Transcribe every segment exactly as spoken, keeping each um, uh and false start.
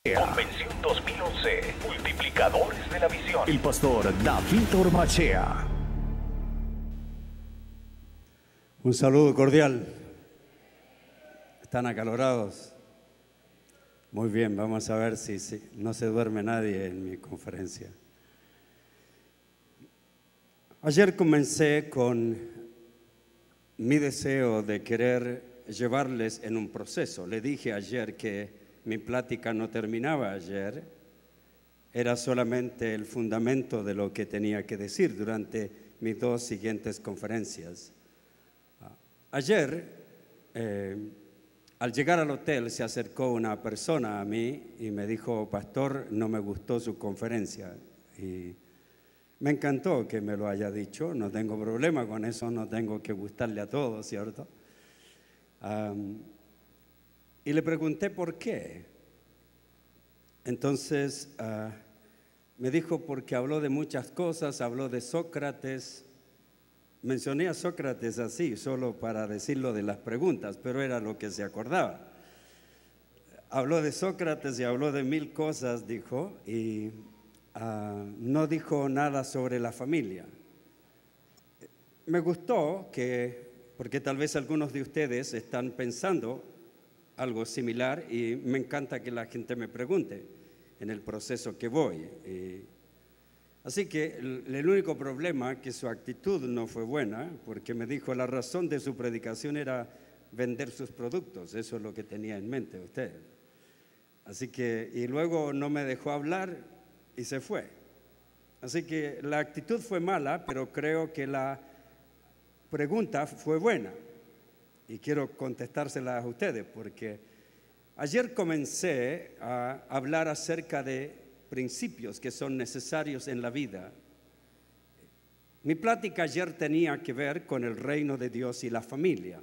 Convención dos mil once, Multiplicadores de la Visión. El pastor David Ormachea. Un saludo cordial. ¿Están acalorados? Muy bien, vamos a ver si, si no se duerme nadie en mi conferencia. Ayer comencé con mi deseo de querer llevarles en un proceso. Le dije ayer que mi plática no terminaba ayer, era solamente el fundamento de lo que tenía que decir durante mis dos siguientes conferencias. Ayer, eh, al llegar al hotel, se acercó una persona a mí y me dijo: pastor, no me gustó su conferencia. Y me encantó que me lo haya dicho, no tengo problema con eso, no tengo que gustarle a todos, ¿cierto? Um, Y le pregunté por qué. Entonces uh, me dijo porque habló de muchas cosas, habló de Sócrates. Mencioné a Sócrates así, solo para decirlo de las preguntas, pero era lo que se acordaba. Habló de Sócrates y habló de mil cosas, dijo, y uh, no dijo nada sobre la familia. Me gustó que, porque tal vez algunos de ustedes están pensando algo similar y me encanta que la gente me pregunte en el proceso que voy. Y así que el, el único problema es que su actitud no fue buena, porque me dijo la razón de su predicación era vender sus productos. Eso es lo que tenía en mente usted. Así que, y luego no me dejó hablar y se fue. Así que la actitud fue mala, pero creo que la pregunta fue buena. Y quiero contestársela a ustedes, porque ayer comencé a hablar acerca de principios que son necesarios en la vida. Mi plática ayer tenía que ver con el reino de Dios y la familia.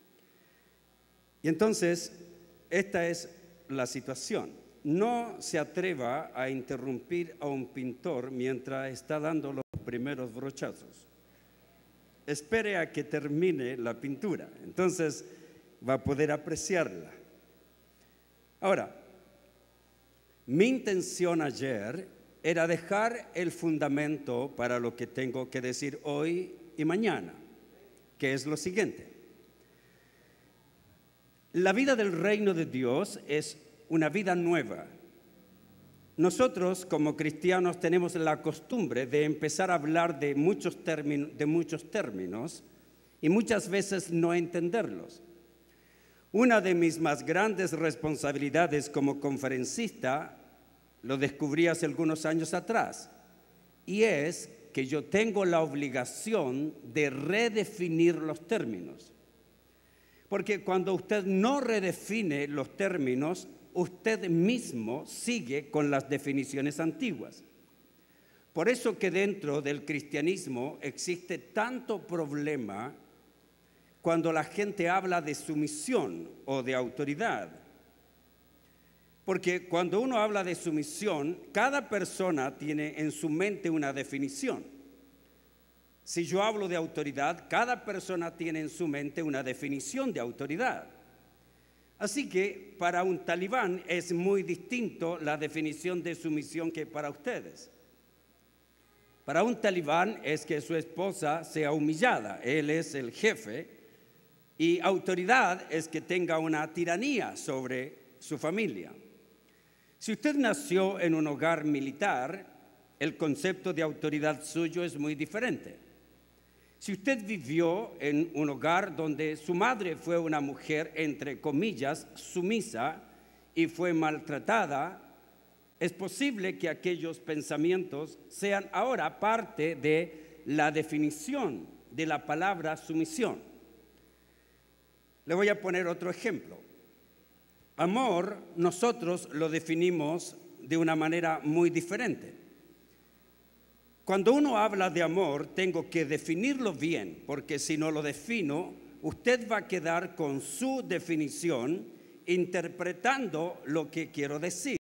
Y entonces, esta es la situación. No se atreva a interrumpir a un pintor mientras está dando los primeros brochazos. Espere a que termine la pintura, entonces va a poder apreciarla. Ahora, mi intención ayer era dejar el fundamento para lo que tengo que decir hoy y mañana, que es lo siguiente. La vida del reino de Dios es una vida nueva. Nosotros como cristianos tenemos la costumbre de empezar a hablar de muchos términos, de muchos términos y muchas veces no entenderlos. Una de mis más grandes responsabilidades como conferencista lo descubrí hace algunos años atrás, y es que yo tengo la obligación de redefinir los términos. Porque cuando usted no redefine los términos, usted mismo sigue con las definiciones antiguas. Por eso que dentro del cristianismo existe tanto problema cuando la gente habla de sumisión o de autoridad. Porque cuando uno habla de sumisión, cada persona tiene en su mente una definición. Si yo hablo de autoridad, cada persona tiene en su mente una definición de autoridad. Así que para un talibán es muy distinto la definición de sumisión que para ustedes. Para un talibán es que su esposa sea humillada, él es el jefe, y autoridad es que tenga una tiranía sobre su familia. Si usted nació en un hogar militar, el concepto de autoridad suyo es muy diferente. Si usted vivió en un hogar donde su madre fue una mujer, entre comillas, sumisa y fue maltratada, es posible que aquellos pensamientos sean ahora parte de la definición de la palabra sumisión. Le voy a poner otro ejemplo. Amor, nosotros lo definimos de una manera muy diferente. Cuando uno habla de amor, tengo que definirlo bien, porque si no lo defino, usted va a quedar con su definición interpretando lo que quiero decir.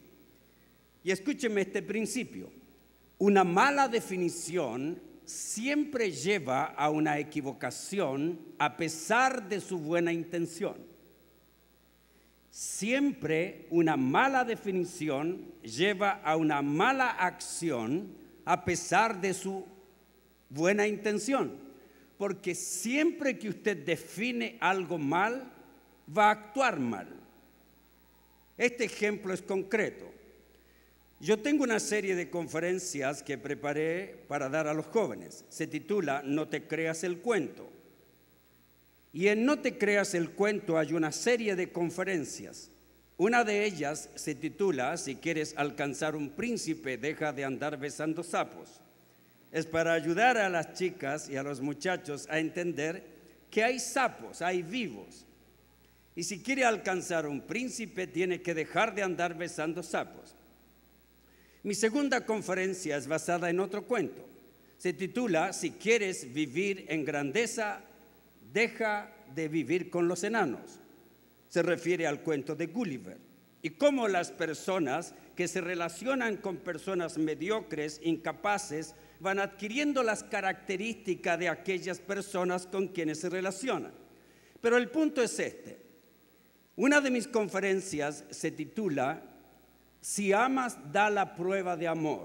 Y escúcheme este principio. Una mala definición siempre lleva a una equivocación a pesar de su buena intención. Siempre una mala definición lleva a una mala acción a pesar de su buena intención. Porque siempre que usted define algo mal, va a actuar mal. Este ejemplo es concreto. Yo tengo una serie de conferencias que preparé para dar a los jóvenes. Se titula No te creas el cuento. Y en No te creas el cuento hay una serie de conferencias. Una de ellas se titula Si quieres alcanzar un príncipe, deja de andar besando sapos. Es para ayudar a las chicas y a los muchachos a entender que hay sapos, hay vivos. Y si quiere alcanzar un príncipe, tiene que dejar de andar besando sapos. Mi segunda conferencia es basada en otro cuento. Se titula Si quieres vivir en grandeza, deja de vivir con los enanos. Se refiere al cuento de Gulliver y cómo las personas que se relacionan con personas mediocres, incapaces, van adquiriendo las características de aquellas personas con quienes se relacionan. Pero el punto es este. Una de mis conferencias se titula Si amas, da la prueba de amor.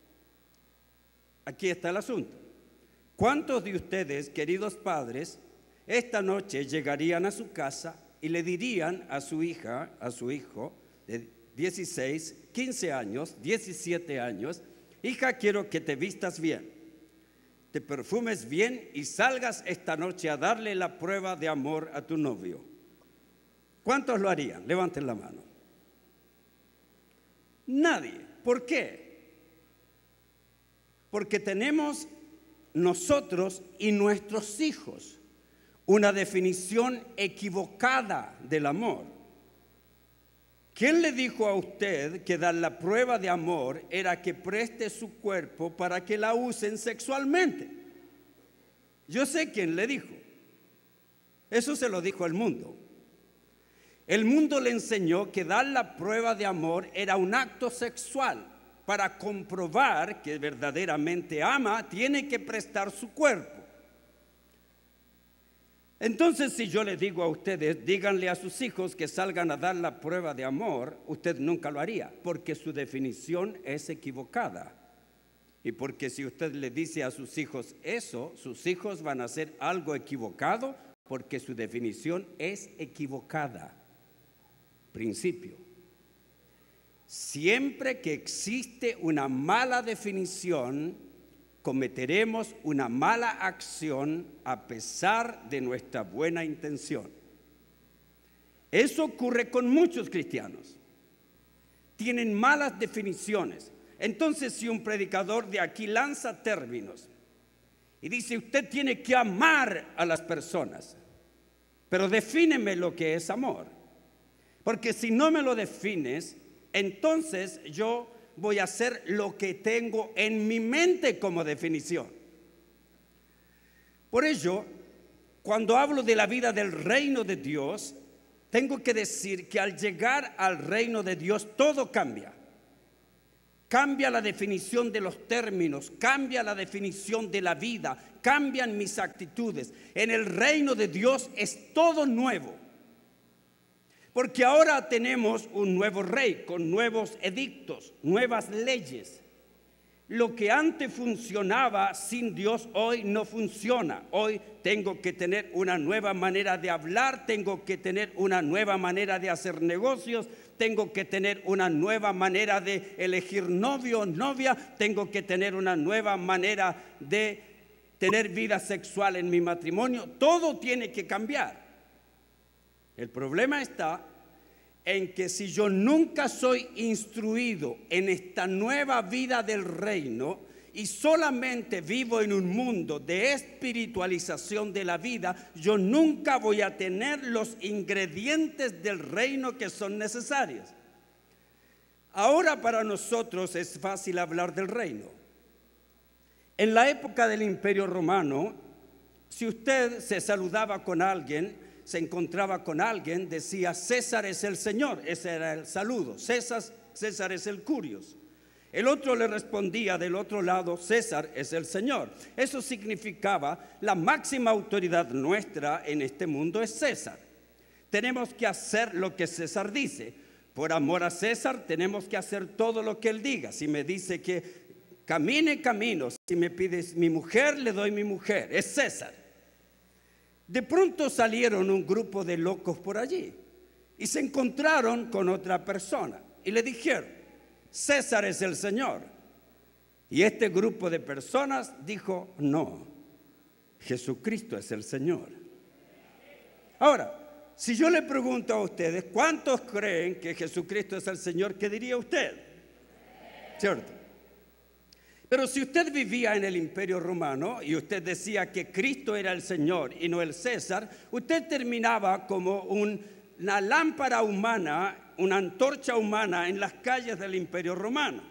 Aquí está el asunto. ¿Cuántos de ustedes, queridos padres, esta noche llegarían a su casa y le dirían a su hija, a su hijo de dieciséis, quince años, diecisiete años, hija, quiero que te vistas bien, te perfumes bien y salgas esta noche a darle la prueba de amor a tu novio? ¿Cuántos lo harían? Levanten la mano. Nadie. ¿Por qué? Porque tenemos nosotros y nuestros hijos una definición equivocada del amor. ¿Quién le dijo a usted que dar la prueba de amor era que preste su cuerpo para que la usen sexualmente? Yo sé quién le dijo. Eso se lo dijo el mundo. El mundo le enseñó que dar la prueba de amor era un acto sexual. Para comprobar que verdaderamente ama, tiene que prestar su cuerpo. Entonces, si yo les digo a ustedes, díganle a sus hijos que salgan a dar la prueba de amor, usted nunca lo haría, porque su definición es equivocada. Y porque si usted le dice a sus hijos eso, sus hijos van a hacer algo equivocado, porque su definición es equivocada. Principio. Siempre que existe una mala definición, cometeremos una mala acción a pesar de nuestra buena intención. Eso ocurre con muchos cristianos. Tienen malas definiciones. Entonces, si un predicador de aquí lanza términos y dice, usted tiene que amar a las personas, pero defíneme lo que es amor. Porque si no me lo defines, entonces yo voy a hacer lo que tengo en mi mente como definición. Por ello, cuando hablo de la vida del reino de Dios, tengo que decir que al llegar al reino de Dios todo cambia. Cambia la definición de los términos, cambia la definición de la vida, cambian mis actitudes. En el reino de Dios es todo nuevo. Porque ahora tenemos un nuevo rey con nuevos edictos, nuevas leyes. Lo que antes funcionaba sin Dios hoy no funciona. Hoy tengo que tener una nueva manera de hablar, tengo que tener una nueva manera de hacer negocios, tengo que tener una nueva manera de elegir novio o novia, tengo que tener una nueva manera de tener vida sexual en mi matrimonio. Todo tiene que cambiar. El problema está en que si yo nunca soy instruido en esta nueva vida del reino y solamente vivo en un mundo de espiritualización de la vida, yo nunca voy a tener los ingredientes del reino que son necesarios. Ahora para nosotros es fácil hablar del reino. En la época del Imperio Romano, si usted se saludaba con alguien, se encontraba con alguien, decía César es el Señor, ese era el saludo. César, César es el Curios. El otro le respondía del otro lado, César es el Señor. Eso significaba la máxima autoridad nuestra en este mundo es César. tenemos que hacer lo que César dice. Por amor a César tenemos que hacer todo lo que él diga. Si me dice que camine, camino. Si me pides mi mujer, le doy mi mujer. Es César. De pronto salieron un grupo de locos por allí y se encontraron con otra persona y le dijeron: César es el Señor. Y este grupo de personas dijo: no, Jesucristo es el Señor. Ahora, si yo le pregunto a ustedes, ¿cuántos creen que Jesucristo es el Señor? ¿Qué diría usted? ¿Cierto? Pero si usted vivía en el Imperio Romano y usted decía que Cristo era el Señor y no el César, usted terminaba como un, una lámpara humana, una antorcha humana en las calles del Imperio Romano.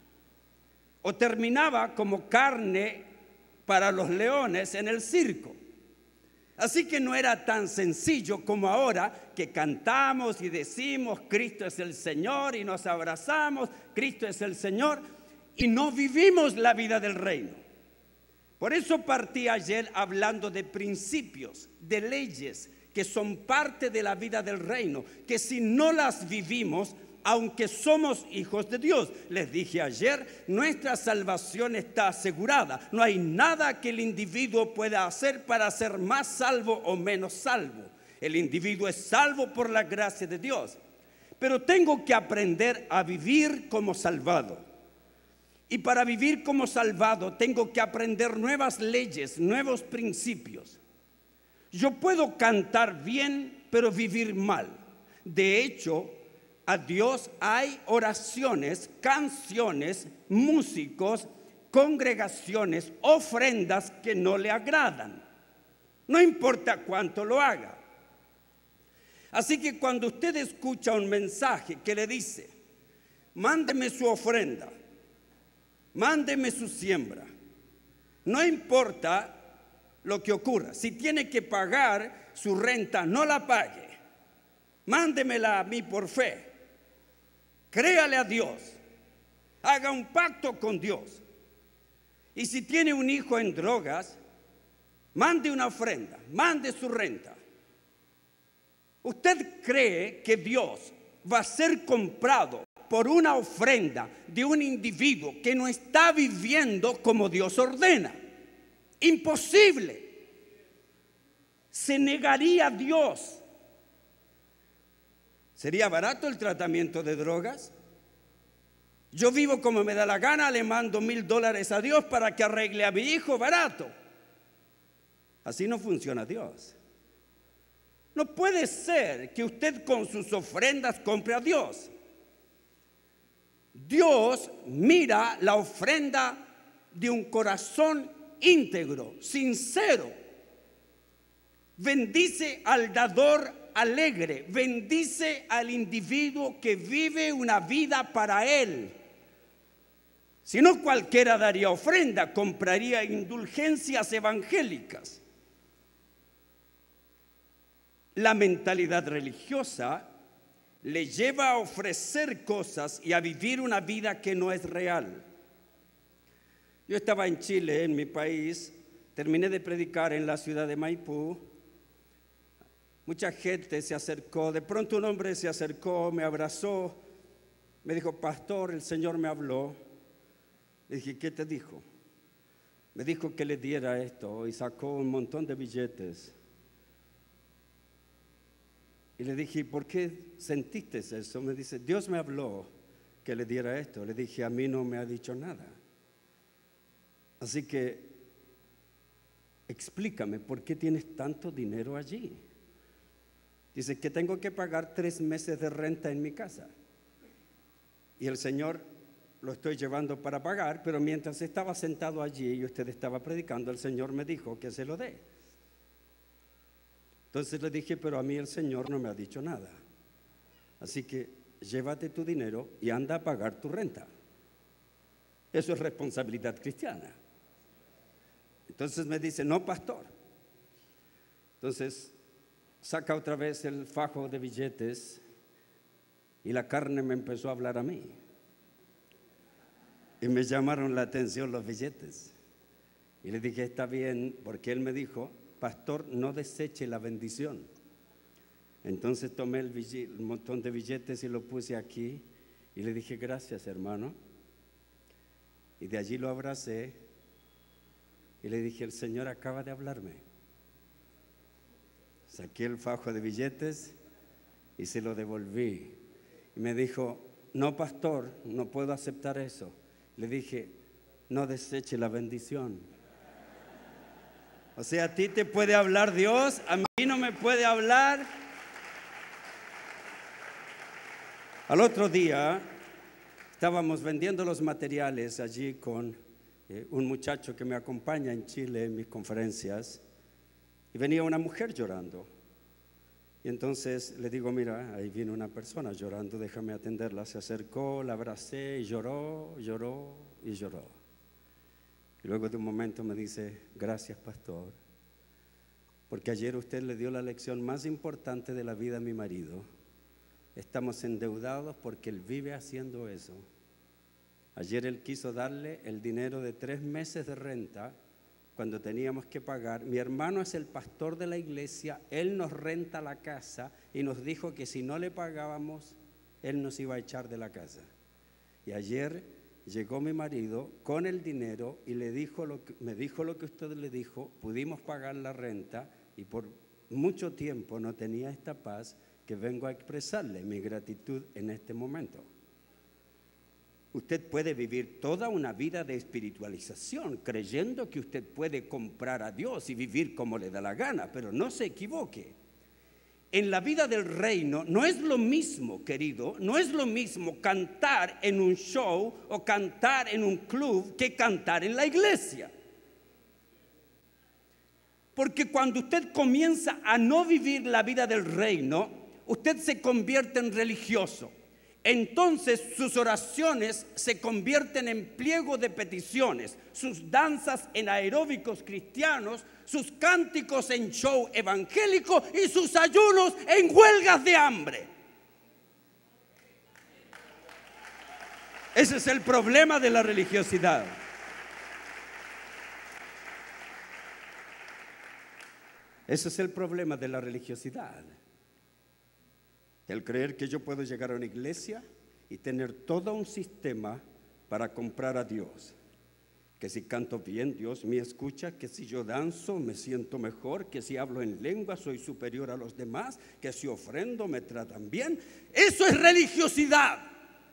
O terminaba como carne para los leones en el circo. Así que no era tan sencillo como ahora, que cantamos y decimos Cristo es el Señor y nos abrazamos, Cristo es el Señor, y no vivimos la vida del reino. Por eso partí ayer hablando de principios, de leyes que son parte de la vida del reino, que si no las vivimos, aunque somos hijos de Dios, les dije ayer, nuestra salvación está asegurada. No hay nada que el individuo pueda hacer para ser más salvo o menos salvo. El individuo es salvo por la gracia de Dios. Pero tengo que aprender a vivir como salvado. Y para vivir como salvado tengo que aprender nuevas leyes, nuevos principios. Yo puedo cantar bien, pero vivir mal. De hecho, a Dios hay oraciones, canciones, músicos, congregaciones, ofrendas que no le agradan. No importa cuánto lo haga. Así que cuando usted escucha un mensaje que le dice: mándeme su ofrenda, mándeme su siembra, no importa lo que ocurra. Si tiene que pagar su renta, no la pague. Mándemela a mí por fe. Créale a Dios, haga un pacto con Dios. Y si tiene un hijo en drogas, mande una ofrenda, mande su renta. ¿Usted cree que Dios va a ser comprado por una ofrenda de un individuo que no está viviendo como Dios ordena? Imposible. Se negaría a Dios. ¿Sería barato el tratamiento de drogas? Yo vivo como me da la gana, le mando mil dólares a Dios para que arregle a mi hijo, barato. Así no funciona Dios. No puede ser que usted con sus ofrendas compre a Dios. Dios mira la ofrenda de un corazón íntegro, sincero. Bendice al dador alegre, bendice al individuo que vive una vida para Él. Si no, cualquiera daría ofrenda, compraría indulgencias evangélicas. La mentalidad religiosa le lleva a ofrecer cosas y a vivir una vida que no es real. Yo estaba en Chile, en mi país, terminé de predicar en la ciudad de Maipú. Mucha gente se acercó, de pronto un hombre se acercó, me abrazó, me dijo: pastor, el Señor me habló. Le dije: ¿qué te dijo? Me dijo que le diera esto y sacó un montón de billetes. Y le dije: ¿por qué sentiste eso? Me dice: Dios me habló que le diera esto. Le dije: a mí no me ha dicho nada. Así que explícame, ¿por qué tienes tanto dinero allí? Dice que tengo que pagar tres meses de renta en mi casa. Y el Señor lo estoy llevando para pagar, pero mientras estaba sentado allí y usted estaba predicando, el Señor me dijo que se lo dé. Entonces le dije: pero a mí el Señor no me ha dicho nada. Así que llévate tu dinero y anda a pagar tu renta. Eso es responsabilidad cristiana. Entonces me dice: no, pastor. Entonces saca otra vez el fajo de billetes y la carne me empezó a hablar a mí. Y me llamaron la atención los billetes. Y le dije: está bien, porque él me dijo: pastor, no deseche la bendición. Entonces tomé el, billete, el montón de billetes y lo puse aquí y le dije, gracias, hermano. Y de allí lo abracé y le dije, el Señor acaba de hablarme. Saqué el fajo de billetes y se lo devolví. Y me dijo, no, pastor, no puedo aceptar eso. Le dije, no deseche la bendición. O sea, a ti te puede hablar Dios, a mí no me puede hablar. Al otro día estábamos vendiendo los materiales allí con eh, un muchacho que me acompaña en Chile en mis conferencias, y venía una mujer llorando. Y entonces le digo, mira, ahí viene una persona llorando, déjame atenderla. Se acercó, la abracé y lloró, lloró y lloró. Y luego de un momento me dice, gracias, pastor, porque ayer usted le dio la lección más importante de la vida a mi marido. Estamos endeudados porque él vive haciendo eso. Ayer él quiso darle el dinero de tres meses de renta cuando teníamos que pagar. Mi hermano es el pastor de la iglesia, él nos renta la casa y nos dijo que si no le pagábamos, él nos iba a echar de la casa. Y ayer llegó mi marido con el dinero y le dijo lo que, me dijo lo que usted le dijo, pudimos pagar la renta y por mucho tiempo no tenía esta paz que vengo a expresarle mi gratitud en este momento. Usted puede vivir toda una vida de espiritualización creyendo que usted puede comprar a Dios y vivir como le da la gana, pero no se equivoque. En la vida del reino no es lo mismo, querido, no es lo mismo cantar en un show o cantar en un club que cantar en la iglesia. Porque cuando usted comienza a no vivir la vida del reino, usted se convierte en religioso. Entonces sus oraciones se convierten en pliego de peticiones, sus danzas en aeróbicos cristianos, sus cánticos en show evangélico y sus ayunos en huelgas de hambre. Ese es el problema de la religiosidad. Ese es el problema de la religiosidad. El creer que yo puedo llegar a una iglesia y tener todo un sistema para comprar a Dios. Que si canto bien, Dios me escucha, que si yo danzo, me siento mejor, que si hablo en lengua, soy superior a los demás, que si ofrendo, me tratan bien. Eso es religiosidad.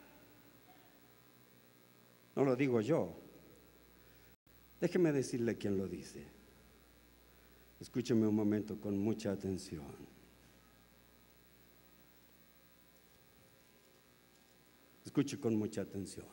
No lo digo yo. Déjeme decirle quién lo dice. Escúcheme un momento con mucha atención. Escuche con mucha atención.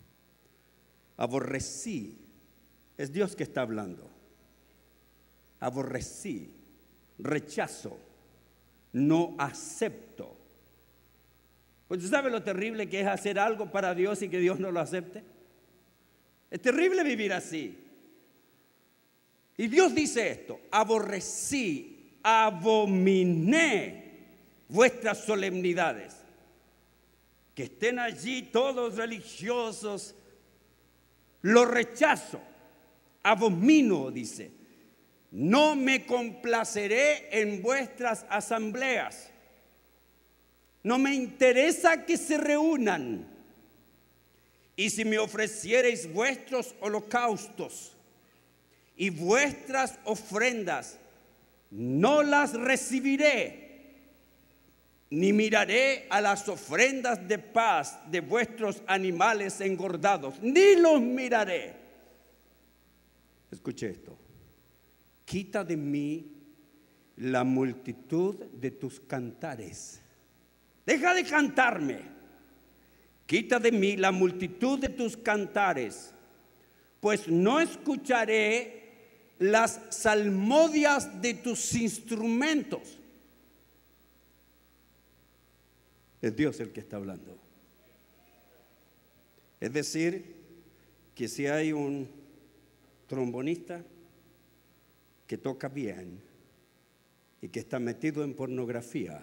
Aborrecí, es Dios que está hablando. Aborrecí, rechazo, no acepto. Pues ¿usted sabe lo terrible que es hacer algo para Dios y que Dios no lo acepte? Es terrible vivir así. Y Dios dice esto: aborrecí, abominé vuestras solemnidades. Que estén allí todos religiosos, lo rechazo, abomino, dice. No me complaceré en vuestras asambleas. No me interesa que se reúnan. Y si me ofreciereis vuestros holocaustos y vuestras ofrendas, no las recibiré. Ni miraré a las ofrendas de paz de vuestros animales engordados, ni los miraré. Escuche esto. Quita de mí la multitud de tus cantares. Deja de cantarme. Quita de mí la multitud de tus cantares, pues no escucharé las salmodias de tus instrumentos. Es Dios el que está hablando. Es decir, que si hay un trombonista que toca bien y que está metido en pornografía,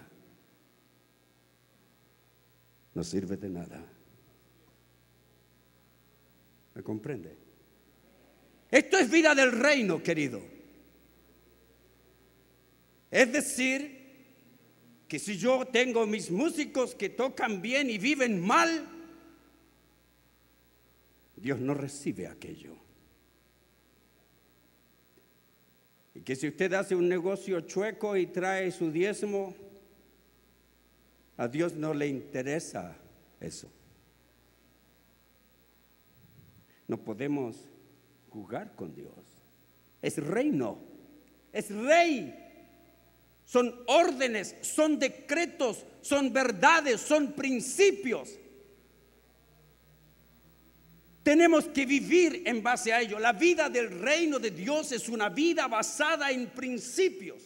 no sirve de nada. ¿Me comprende? Esto es vida del reino, querido. Es decir, que si yo tengo mis músicos que tocan bien y viven mal, Dios no recibe aquello. Y que si usted hace un negocio chueco y trae su diezmo, a Dios no le interesa eso. No podemos jugar con Dios. Es reino, es rey. Son órdenes, son decretos, son verdades, son principios. Tenemos que vivir en base a ello. La vida del reino de Dios es una vida basada en principios.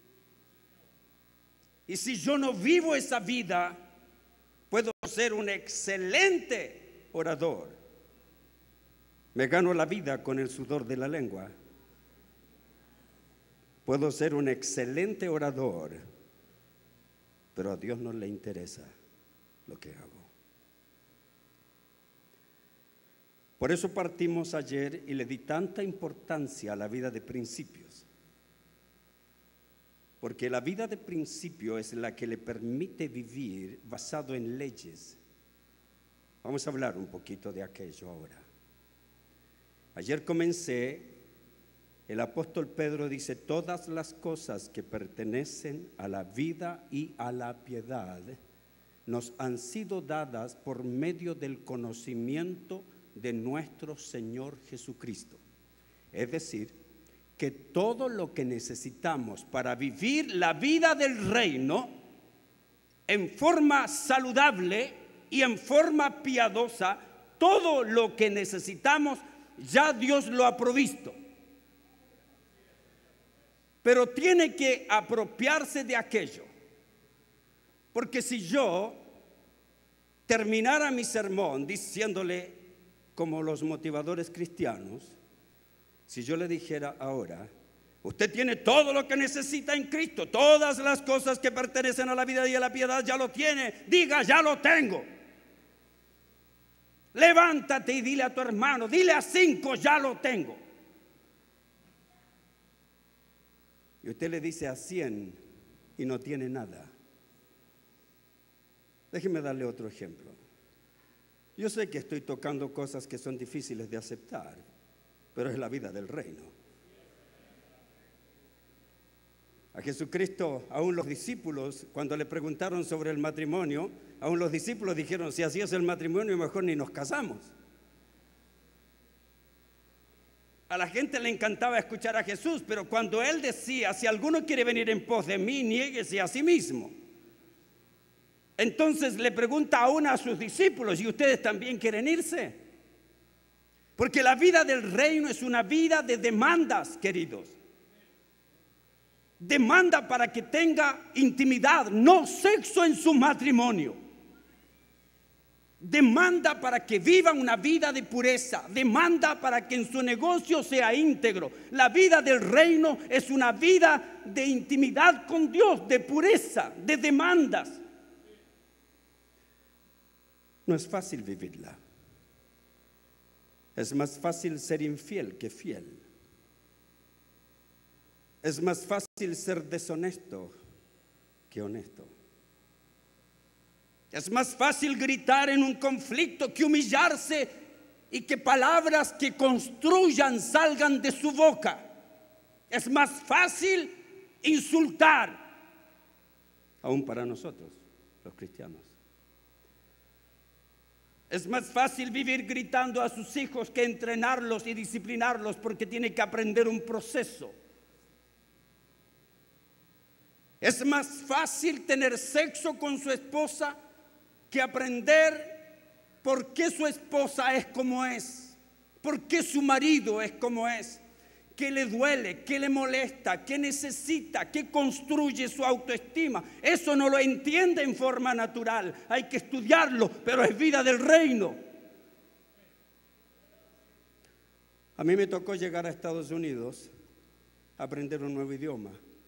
Y si yo no vivo esa vida, puedo ser un excelente orador. Me gano la vida con el sudor de la lengua. Puedo ser un excelente orador, pero a Dios no le interesa lo que hago. Por eso partimos ayer y le di tanta importancia a la vida de principios. Porque la vida de principio es la que le permite vivir basado en leyes. Vamos a hablar un poquito de aquello ahora. Ayer comencé, el apóstol Pedro dice, todas las cosas que pertenecen a la vida y a la piedad nos han sido dadas por medio del conocimiento de nuestro Señor Jesucristo. Es decir, que todo lo que necesitamos para vivir la vida del reino en forma saludable y en forma piadosa, todo lo que necesitamos ya Dios lo ha provisto. Pero tiene que apropiarse de aquello. Porque si yo terminara mi sermón diciéndole, como los motivadores cristianos, si yo le dijera ahora, usted tiene todo lo que necesita en Cristo, todas las cosas que pertenecen a la vida y a la piedad ya lo tiene, diga, ya lo tengo. Levántate y dile a tu hermano, dile a cinco, ya lo tengo. Y usted le dice a cien y no tiene nada. Déjeme darle otro ejemplo. Yo sé que estoy tocando cosas que son difíciles de aceptar, pero es la vida del reino. A Jesucristo, aún los discípulos, cuando le preguntaron sobre el matrimonio, aún los discípulos dijeron, si así es el matrimonio, mejor ni nos casamos. A la gente le encantaba escuchar a Jesús, pero cuando Él decía, si alguno quiere venir en pos de mí, niéguese a sí mismo. Entonces le pregunta aún a sus discípulos, ¿y ustedes también quieren irse? Porque la vida del reino es una vida de demandas, queridos. Demanda para que tenga intimidad, no sexo en su matrimonio. Demanda para que viva una vida de pureza. Demanda para que en su negocio sea íntegro. La vida del reino es una vida de intimidad con Dios, de pureza, de demandas. No es fácil vivirla. Es más fácil ser infiel que fiel. Es más fácil ser deshonesto que honesto. Es más fácil gritar en un conflicto que humillarse y que palabras que construyan salgan de su boca. Es más fácil insultar, aún para nosotros, los cristianos. Es más fácil vivir gritando a sus hijos que entrenarlos y disciplinarlos porque tiene que aprender un proceso. Es más fácil tener sexo con su esposa que aprender por qué su esposa es como es, por qué su marido es como es, qué le duele, qué le molesta, qué necesita, qué construye su autoestima. Eso no lo entiende en forma natural, hay que estudiarlo, pero es vida del reino. A mí me tocó llegar a Estados Unidos a aprender un nuevo idioma.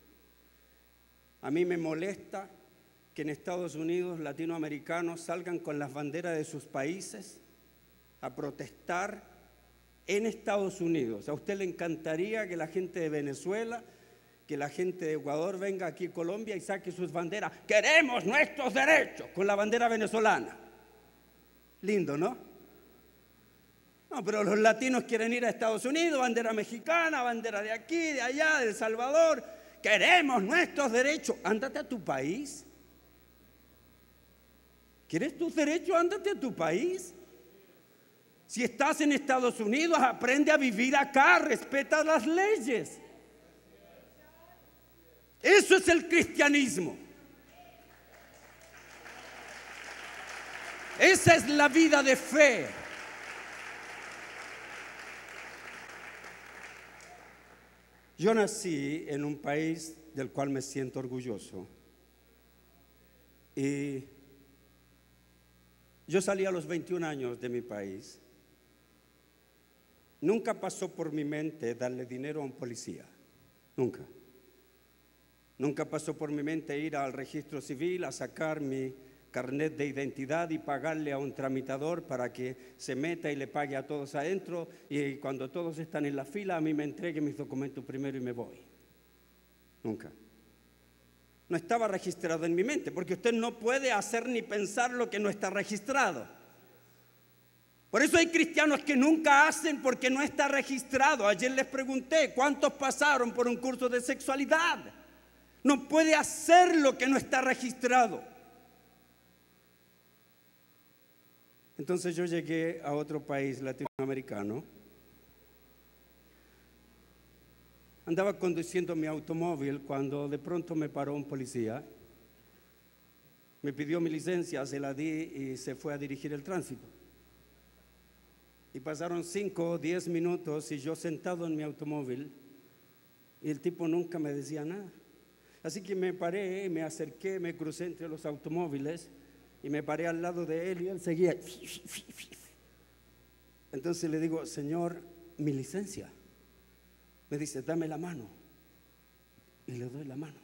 A mí me molesta que en Estados Unidos latinoamericanos salgan con las banderas de sus países a protestar en Estados Unidos. A usted le encantaría que la gente de Venezuela, que la gente de Ecuador venga aquí a Colombia y saque sus banderas. Queremos nuestros derechos con la bandera venezolana. Lindo, ¿no? No, pero los latinos quieren ir a Estados Unidos, bandera mexicana, bandera de aquí, de allá, de El Salvador. Queremos nuestros derechos. Ándate a tu país. ¿Quieres tus derechos? Ándate a tu país. Si estás en Estados Unidos, aprende a vivir acá, respeta las leyes. Eso es el cristianismo. Esa es la vida de fe. Yo nací en un país del cual me siento orgulloso. Y yo salí a los veintiún años de mi país. Nunca pasó por mi mente darle dinero a un policía. Nunca. Nunca pasó por mi mente ir al registro civil a sacar mi carnet de identidad y pagarle a un tramitador para que se meta y le pague a todos adentro, y cuando todos están en la fila a mí me entregue mis documentos primero y me voy. Nunca. No estaba registrado en mi mente, porque usted no puede hacer ni pensar lo que no está registrado. Por eso hay cristianos que nunca hacen porque no está registrado. Ayer les pregunté, ¿cuántos pasaron por un curso de sexualidad? No puede hacer lo que no está registrado. Entonces yo llegué a otro país latinoamericano. Andaba conduciendo mi automóvil cuando de pronto me paró un policía. Me pidió mi licencia, se la di y se fue a dirigir el tránsito. Y pasaron cinco o diez minutos y yo sentado en mi automóvil y el tipo nunca me decía nada. Así que me paré, me acerqué, me crucé entre los automóviles y me paré al lado de él y él seguía. Entonces le digo, señor, mi licencia. Me dice, dame la mano. Y le doy la mano.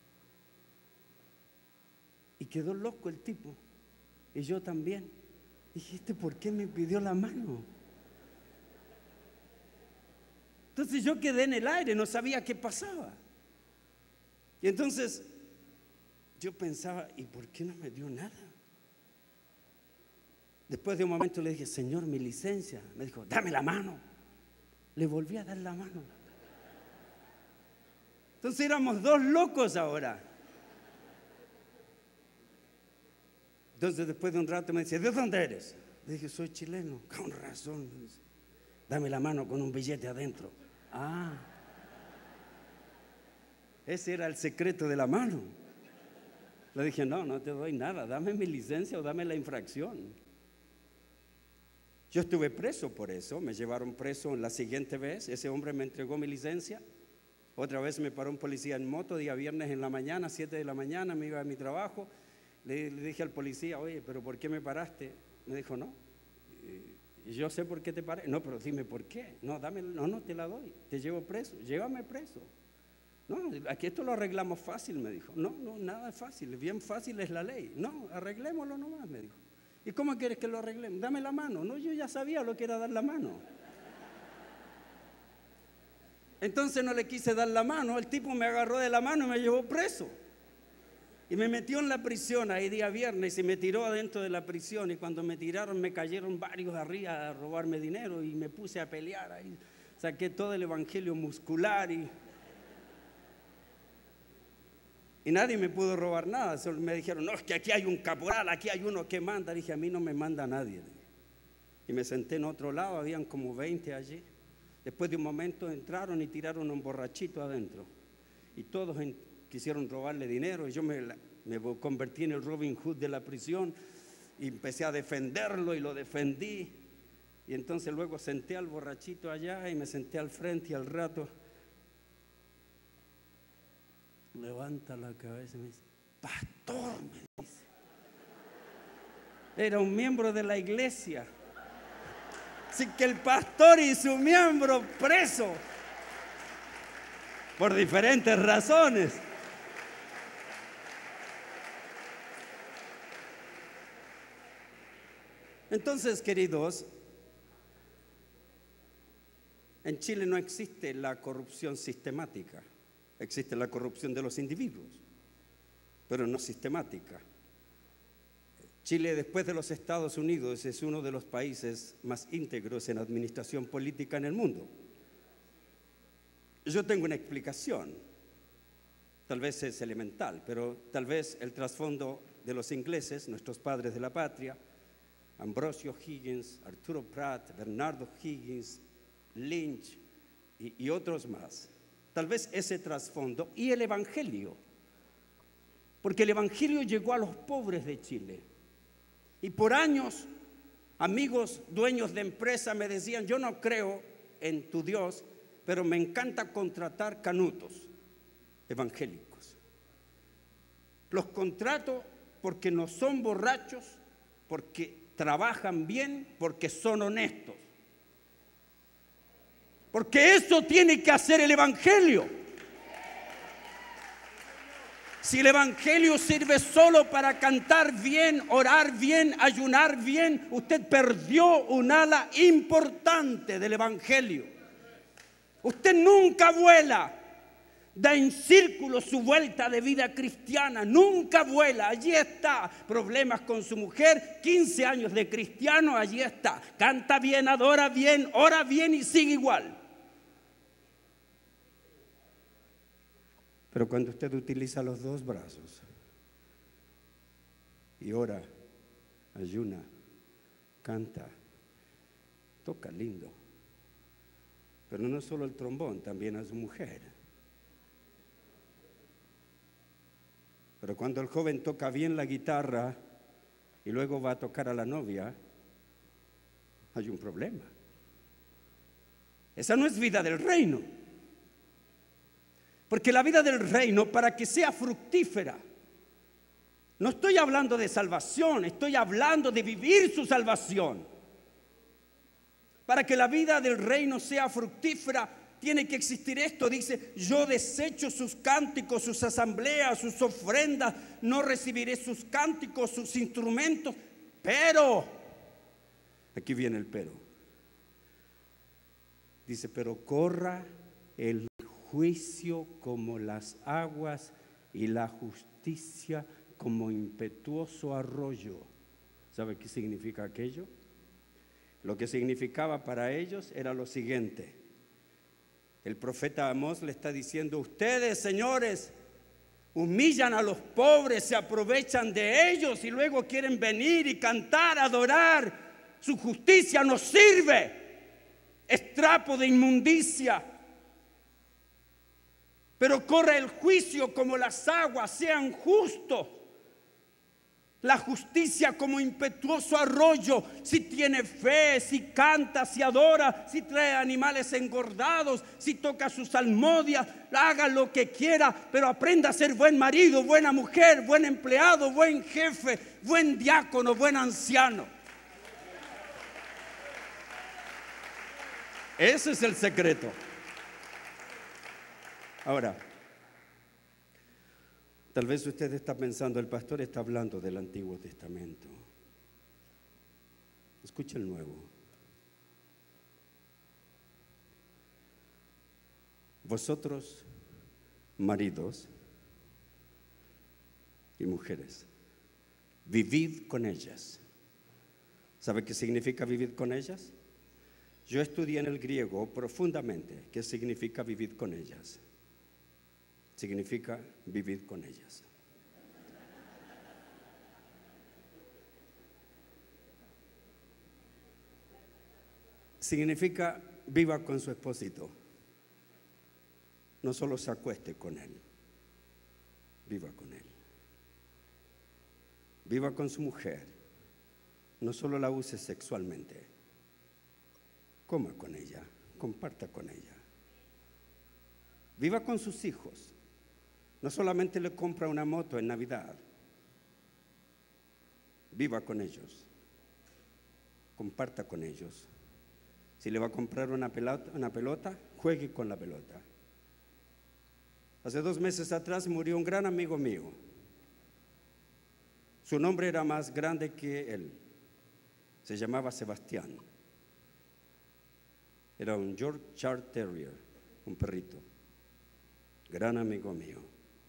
Y quedó loco el tipo. Y yo también. Dijiste, ¿por qué me pidió la mano? Entonces yo quedé en el aire, no sabía qué pasaba. Y entonces yo pensaba, ¿y por qué no me dio nada? Después de un momento le dije, señor, mi licencia. Me dijo, dame la mano. Le volví a dar la mano. Entonces éramos dos locos ahora. Entonces después de un rato me dice, ¿de dónde eres? Le dije, soy chileno. Con razón. Me dice, dame la mano con un billete adentro. Ah, ese era el secreto de la mano. Le dije, no, no te doy nada, dame mi licencia o dame la infracción. Yo estuve preso por eso, me llevaron preso la siguiente vez, ese hombre me entregó mi licencia. Otra vez me paró un policía en moto, día viernes en la mañana, siete de la mañana, me iba a mi trabajo. Le, le dije al policía, oye, ¿pero por qué me paraste? Me dijo, no, y yo sé por qué te paré. No, pero dime por qué. No, dame, no, no te la doy, te llevo preso, llévame preso. No, aquí esto lo arreglamos fácil, me dijo. No, no, nada es fácil, bien fácil es la ley. No, arreglémoslo nomás, me dijo. ¿Y cómo quieres que lo arreglemos? Dame la mano. No, yo ya sabía lo que era dar la mano. Entonces no le quise dar la mano, el tipo me agarró de la mano y me llevó preso. Y me metió en la prisión ahí día viernes y me tiró adentro de la prisión. Y cuando me tiraron me cayeron varios arriba a robarme dinero y me puse a pelear ahí. Saqué todo el evangelio muscular y... Y nadie me pudo robar nada. Solo me dijeron, no, es que aquí hay un caporal, aquí hay uno que manda. Dije, a mí no me manda nadie. Y me senté en otro lado, habían como veinte allí. Después de un momento entraron y tiraron a un borrachito adentro. Y todos en, quisieron robarle dinero. Y yo me, me convertí en el Robin Hood de la prisión. Y empecé a defenderlo y lo defendí. Y entonces luego senté al borrachito allá y me senté al frente y al rato... levanta la cabeza y me dice, pastor, me dice. Era un miembro de la iglesia. Así que el pastor y su miembro preso por diferentes razones. Entonces, queridos, en Chile no existe la corrupción sistemática. Existe la corrupción de los individuos, pero no sistemática. Chile, después de los Estados Unidos, es uno de los países más íntegros en administración política en el mundo. Yo tengo una explicación, tal vez es elemental, pero tal vez el trasfondo de los ingleses, nuestros padres de la patria, Ambrosio Higgins, Arturo Prat, Bernardo Higgins, Lynch y, y otros más. Tal vez ese trasfondo y el Evangelio, porque el Evangelio llegó a los pobres de Chile. Y por años, amigos dueños de empresa me decían, yo no creo en tu Dios, pero me encanta contratar canutos evangélicos. Los contrato porque no son borrachos, porque trabajan bien, porque son honestos. Porque eso tiene que hacer el Evangelio. Si el Evangelio sirve solo para cantar bien, orar bien, ayunar bien, usted perdió un ala importante del Evangelio. Usted nunca vuela, da en círculo su vuelta de vida cristiana, nunca vuela, allí está. Problemas con su mujer, quince años de cristiano, allí está. Canta bien, adora bien, ora bien y sigue igual. Pero cuando usted utiliza los dos brazos y ora, ayuna, canta, toca lindo, pero no solo el trombón, también a su mujer. Pero cuando el joven toca bien la guitarra y luego va a tocar a la novia, hay un problema. Esa no es vida del reino. Porque la vida del reino, para que sea fructífera, no estoy hablando de salvación, estoy hablando de vivir su salvación. Para que la vida del reino sea fructífera, tiene que existir esto. Dice, yo desecho sus cánticos, sus asambleas, sus ofrendas, no recibiré sus cánticos, sus instrumentos, pero, aquí viene el pero. Dice, pero corra el juicio como las aguas y la justicia como impetuoso arroyo. ¿Sabe qué significa aquello? Lo que significaba para ellos era lo siguiente. El profeta Amós le está diciendo, ustedes, señores, humillan a los pobres, se aprovechan de ellos y luego quieren venir y cantar, adorar. Su justicia no sirve, es trapo de inmundicia. Pero corre el juicio como las aguas, sean justos. La justicia como impetuoso arroyo. Si tiene fe, si canta, si adora, si trae animales engordados, si toca sus salmodias, haga lo que quiera, pero aprenda a ser buen marido, buena mujer, buen empleado, buen jefe, buen diácono, buen anciano. Ese es el secreto. Ahora, tal vez usted está pensando, el pastor está hablando del Antiguo Testamento. Escuche el Nuevo. Vosotros, maridos y mujeres, vivid con ellas. ¿Sabe qué significa vivir con ellas? Yo estudié en el griego profundamente qué significa vivir con ellas. Significa vivir con ellas. Significa viva con su esposito. No solo se acueste con él, viva con él. Viva con su mujer, no solo la use sexualmente. Coma con ella, comparta con ella. Viva con sus hijos. No solamente le compra una moto en Navidad. Viva con ellos. Comparta con ellos. Si le va a comprar una pelota, una pelota, juegue con la pelota. Hace dos meses atrás murió un gran amigo mío. Su nombre era más grande que él. Se llamaba Sebastián. Era un Yorkshire Terrier, un perrito. gran amigo mío.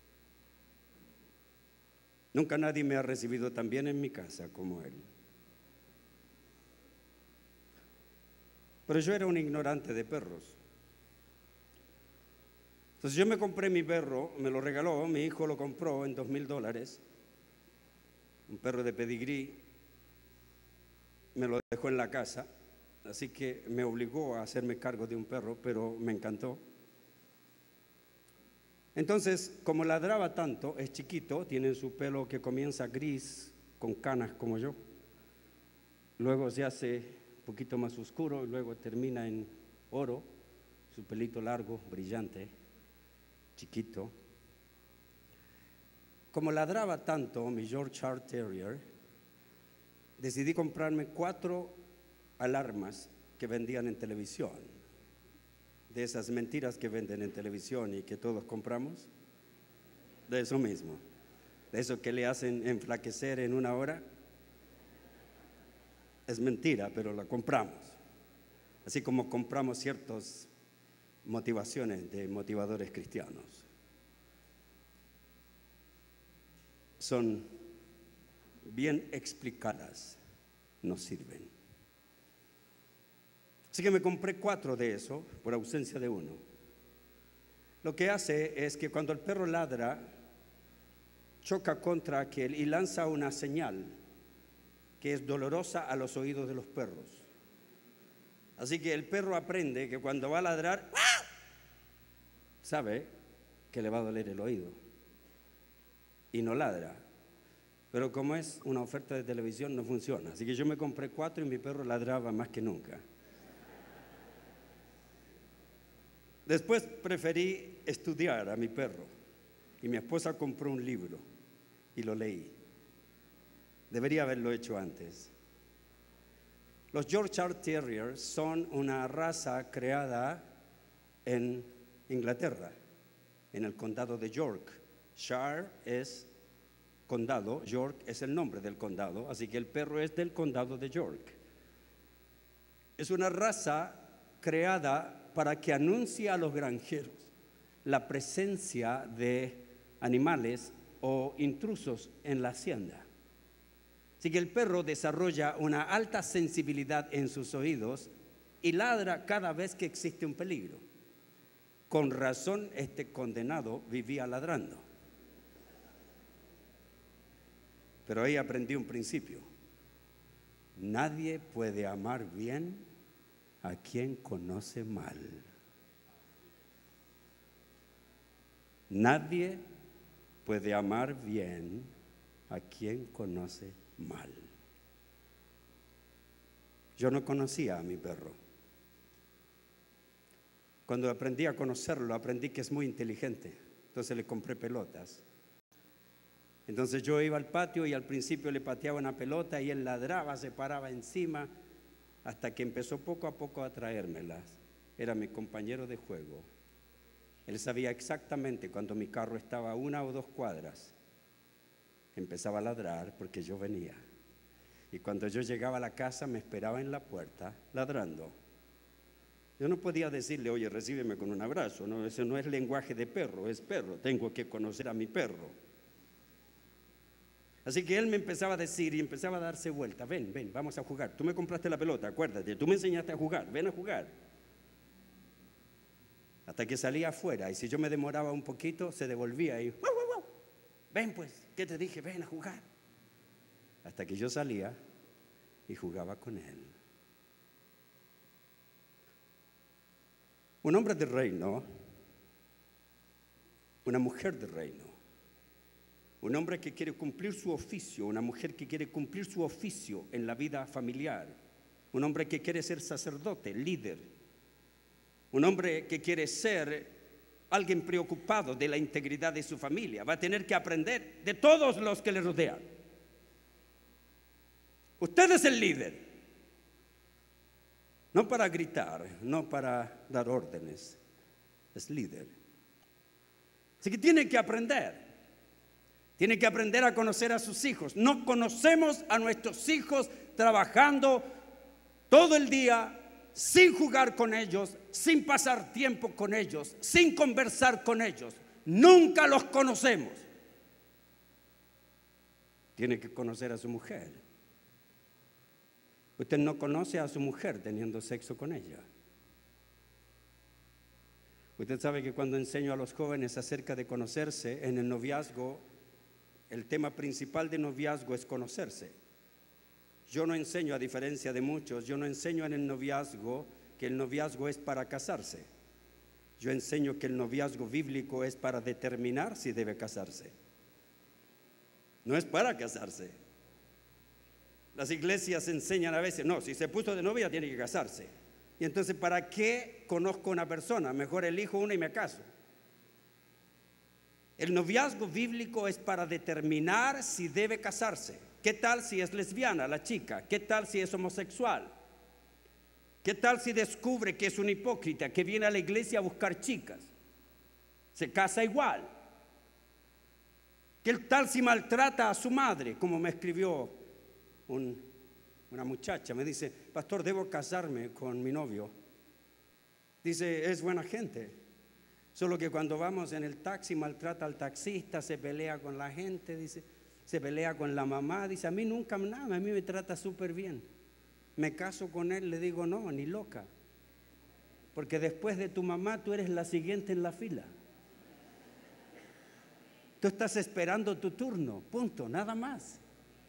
Nunca nadie me ha recibido tan bien en mi casa como él. Pero yo era un ignorante de perros. Entonces yo me compré mi perro, me lo regaló, mi hijo lo compró en dos mil dólares, un perro de pedigrí, me lo dejó en la casa, así que me obligó a hacerme cargo de un perro, pero me encantó. Entonces, como ladraba tanto, es chiquito, tiene su pelo que comienza gris, con canas como yo, luego se hace un poquito más oscuro y luego termina en oro, su pelito largo, brillante, chiquito. Como ladraba tanto mi Yorkshire Terrier, decidí comprarme cuatro alarmas que vendían en televisión, de esas mentiras que venden en televisión y que todos compramos, de eso mismo, de eso que le hacen enflaquecer en una hora. Es mentira, pero la compramos, así como compramos ciertas motivaciones de motivadores cristianos. Son bien explicadas, no sirven. Así que me compré cuatro de esos por ausencia de uno. Lo que hace es que cuando el perro ladra, choca contra aquel y lanza una señal que es dolorosa a los oídos de los perros. Así que el perro aprende que cuando va a ladrar, ¡ah!, sabe que le va a doler el oído y no ladra. Pero como es una oferta de televisión, no funciona. Así que yo me compré cuatro y mi perro ladraba más que nunca. Después preferí estudiar a mi perro y mi esposa compró un libro y lo leí. Debería haberlo hecho antes. Los Yorkshire Terriers son una raza creada en Inglaterra, en el condado de York. Shire es condado, York es el nombre del condado, así que el perro es del condado de York. Es una raza creada para que anuncie a los granjeros la presencia de animales o intrusos en la hacienda. Así que el perro desarrolla una alta sensibilidad en sus oídos y ladra cada vez que existe un peligro. Con razón, este condenado vivía ladrando. Pero ahí aprendí un principio. Nadie puede amar bien a quien conoce mal. Nadie puede amar bien a quien conoce mal. Yo no conocía a mi perro. Cuando aprendí a conocerlo, aprendí que es muy inteligente. Entonces le compré pelotas. Entonces yo iba al patio y al principio le pateaba una pelota y él ladraba, se paraba encima, hasta que empezó poco a poco a traérmelas. Era mi compañero de juego. Él sabía exactamente cuando mi carro estaba a una o dos cuadras. Empezaba a ladrar porque yo venía. Y cuando yo llegaba a la casa me esperaba en la puerta ladrando. Yo no podía decirle, oye, recíbeme con un abrazo. No, ese no es lenguaje de perro, es perro. Tengo que conocer a mi perro. Así que él me empezaba a decir y empezaba a darse vuelta. Ven, ven, vamos a jugar. Tú me compraste la pelota, acuérdate. Tú me enseñaste a jugar, ven a jugar. Hasta que salía afuera y si yo me demoraba un poquito, se devolvía y... ¡Wow, wow, wow! Ven pues, ¿qué te dije? Ven a jugar. Hasta que yo salía y jugaba con él. Un hombre de reino, una mujer de reino, un hombre que quiere cumplir su oficio, una mujer que quiere cumplir su oficio en la vida familiar, un hombre que quiere ser sacerdote, líder, un hombre que quiere ser alguien preocupado de la integridad de su familia, va a tener que aprender de todos los que le rodean. Usted es el líder, no para gritar, no para dar órdenes, es líder. Así que tiene que aprender. Tiene que aprender a conocer a sus hijos. No conocemos a nuestros hijos trabajando todo el día, sin jugar con ellos, sin pasar tiempo con ellos, sin conversar con ellos. nunca los conocemos. Tiene que conocer a su mujer. Usted no conoce a su mujer teniendo sexo con ella. Usted sabe que cuando enseño a los jóvenes acerca de conocerse en el noviazgo, el tema principal de noviazgo es conocerse. Yo no enseño, a diferencia de muchos, yo no enseño en el noviazgo que el noviazgo es para casarse. Yo enseño que el noviazgo bíblico es para determinar si debe casarse. No es para casarse. Las iglesias enseñan a veces, no, si se puso de novia tiene que casarse. Y entonces, ¿para qué conozco a una persona? Mejor elijo una y me caso. El noviazgo bíblico es para determinar si debe casarse. ¿Qué tal si es lesbiana la chica? ¿Qué tal si es homosexual? ¿Qué tal si descubre que es un hipócrita, que viene a la iglesia a buscar chicas? Se casa igual. ¿Qué tal si maltrata a su madre? Como me escribió un, una muchacha, me dice, pastor, debo casarme con mi novio. Dice, es buena gente, solo que cuando vamos en el taxi maltrata al taxista, se pelea con la gente, dice, se pelea con la mamá, dice, a mí nunca nada, a mí me trata súper bien. Me caso con él, le digo, no, ni loca, porque después de tu mamá tú eres la siguiente en la fila. Tú estás esperando tu turno, punto, nada más.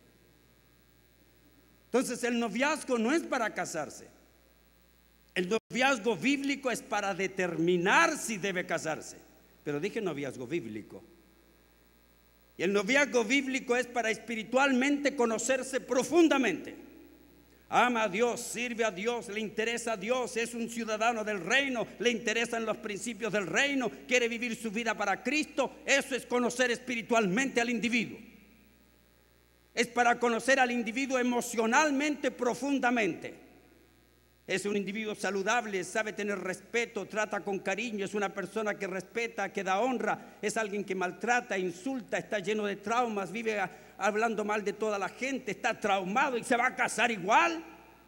Entonces el noviazgo no es para casarse. El noviazgo bíblico es para determinar si debe casarse. Pero dije noviazgo bíblico. Y el noviazgo bíblico es para espiritualmente conocerse profundamente. Ama a Dios, sirve a Dios, le interesa a Dios, es un ciudadano del reino, le interesan los principios del reino, quiere vivir su vida para Cristo. Eso es conocer espiritualmente al individuo. Es para conocer al individuo emocionalmente profundamente. Es un individuo saludable, sabe tener respeto, trata con cariño, es una persona que respeta, que da honra, es alguien que maltrata, insulta, está lleno de traumas, vive a, hablando mal de toda la gente, está traumado y se va a casar igual.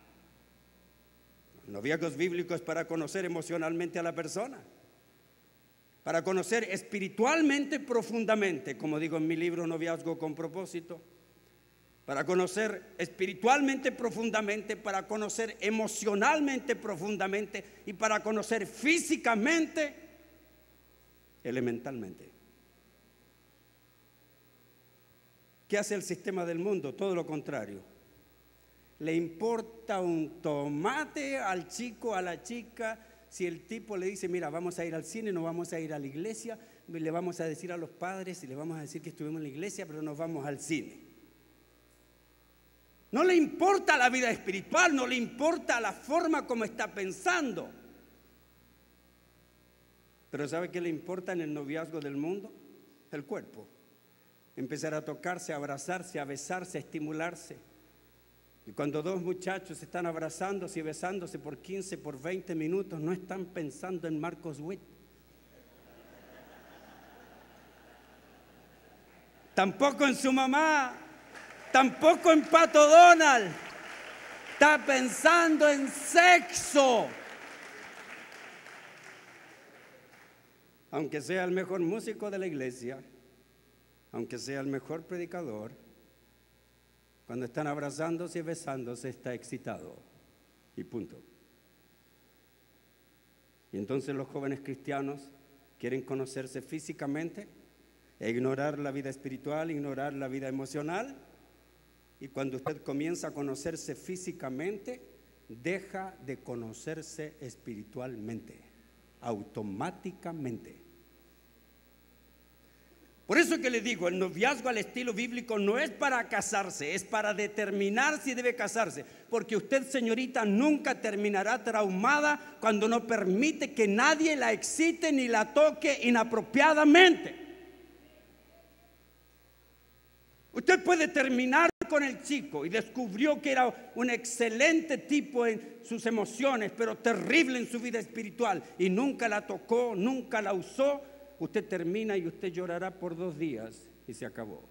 El noviazgo bíblico es para conocer emocionalmente a la persona, para conocer espiritualmente profundamente, como digo en mi libro Noviazgo con Propósito. Para conocer espiritualmente profundamente, para conocer emocionalmente profundamente y para conocer físicamente, elementalmente. ¿Qué hace el sistema del mundo? Todo lo contrario. Le importa un tomate al chico, a la chica, si el tipo le dice, mira, vamos a ir al cine, no vamos a ir a la iglesia, le vamos a decir a los padres y le vamos a decir que estuvimos en la iglesia, pero nos vamos al cine. No le importa la vida espiritual, no le importa la forma como está pensando. Pero ¿sabe qué le importa en el noviazgo del mundo? El cuerpo. Empezar a tocarse, a abrazarse, a besarse, a estimularse. Y cuando dos muchachos están abrazándose y besándose por quince, por veinte minutos, no están pensando en Marcos Witt. Tampoco en su mamá. Tampoco en Pato Donald. Está pensando en sexo. Aunque sea el mejor músico de la iglesia, aunque sea el mejor predicador, cuando están abrazándose y besándose está excitado. Y punto. Y entonces los jóvenes cristianos quieren conocerse físicamente e ignorar la vida espiritual, ignorar la vida emocional. Y cuando usted comienza a conocerse físicamente, deja de conocerse espiritualmente, automáticamente. Por eso que le digo, el noviazgo al estilo bíblico no es para casarse, es para determinar si debe casarse. Porque usted, señorita, nunca terminará traumada cuando no permite que nadie la excite ni la toque inapropiadamente. Usted puede terminar con el chico y descubrió que era un excelente tipo en sus emociones, pero terrible en su vida espiritual, y nunca la tocó, nunca la usó. Usted termina y usted llorará por dos días y se acabó.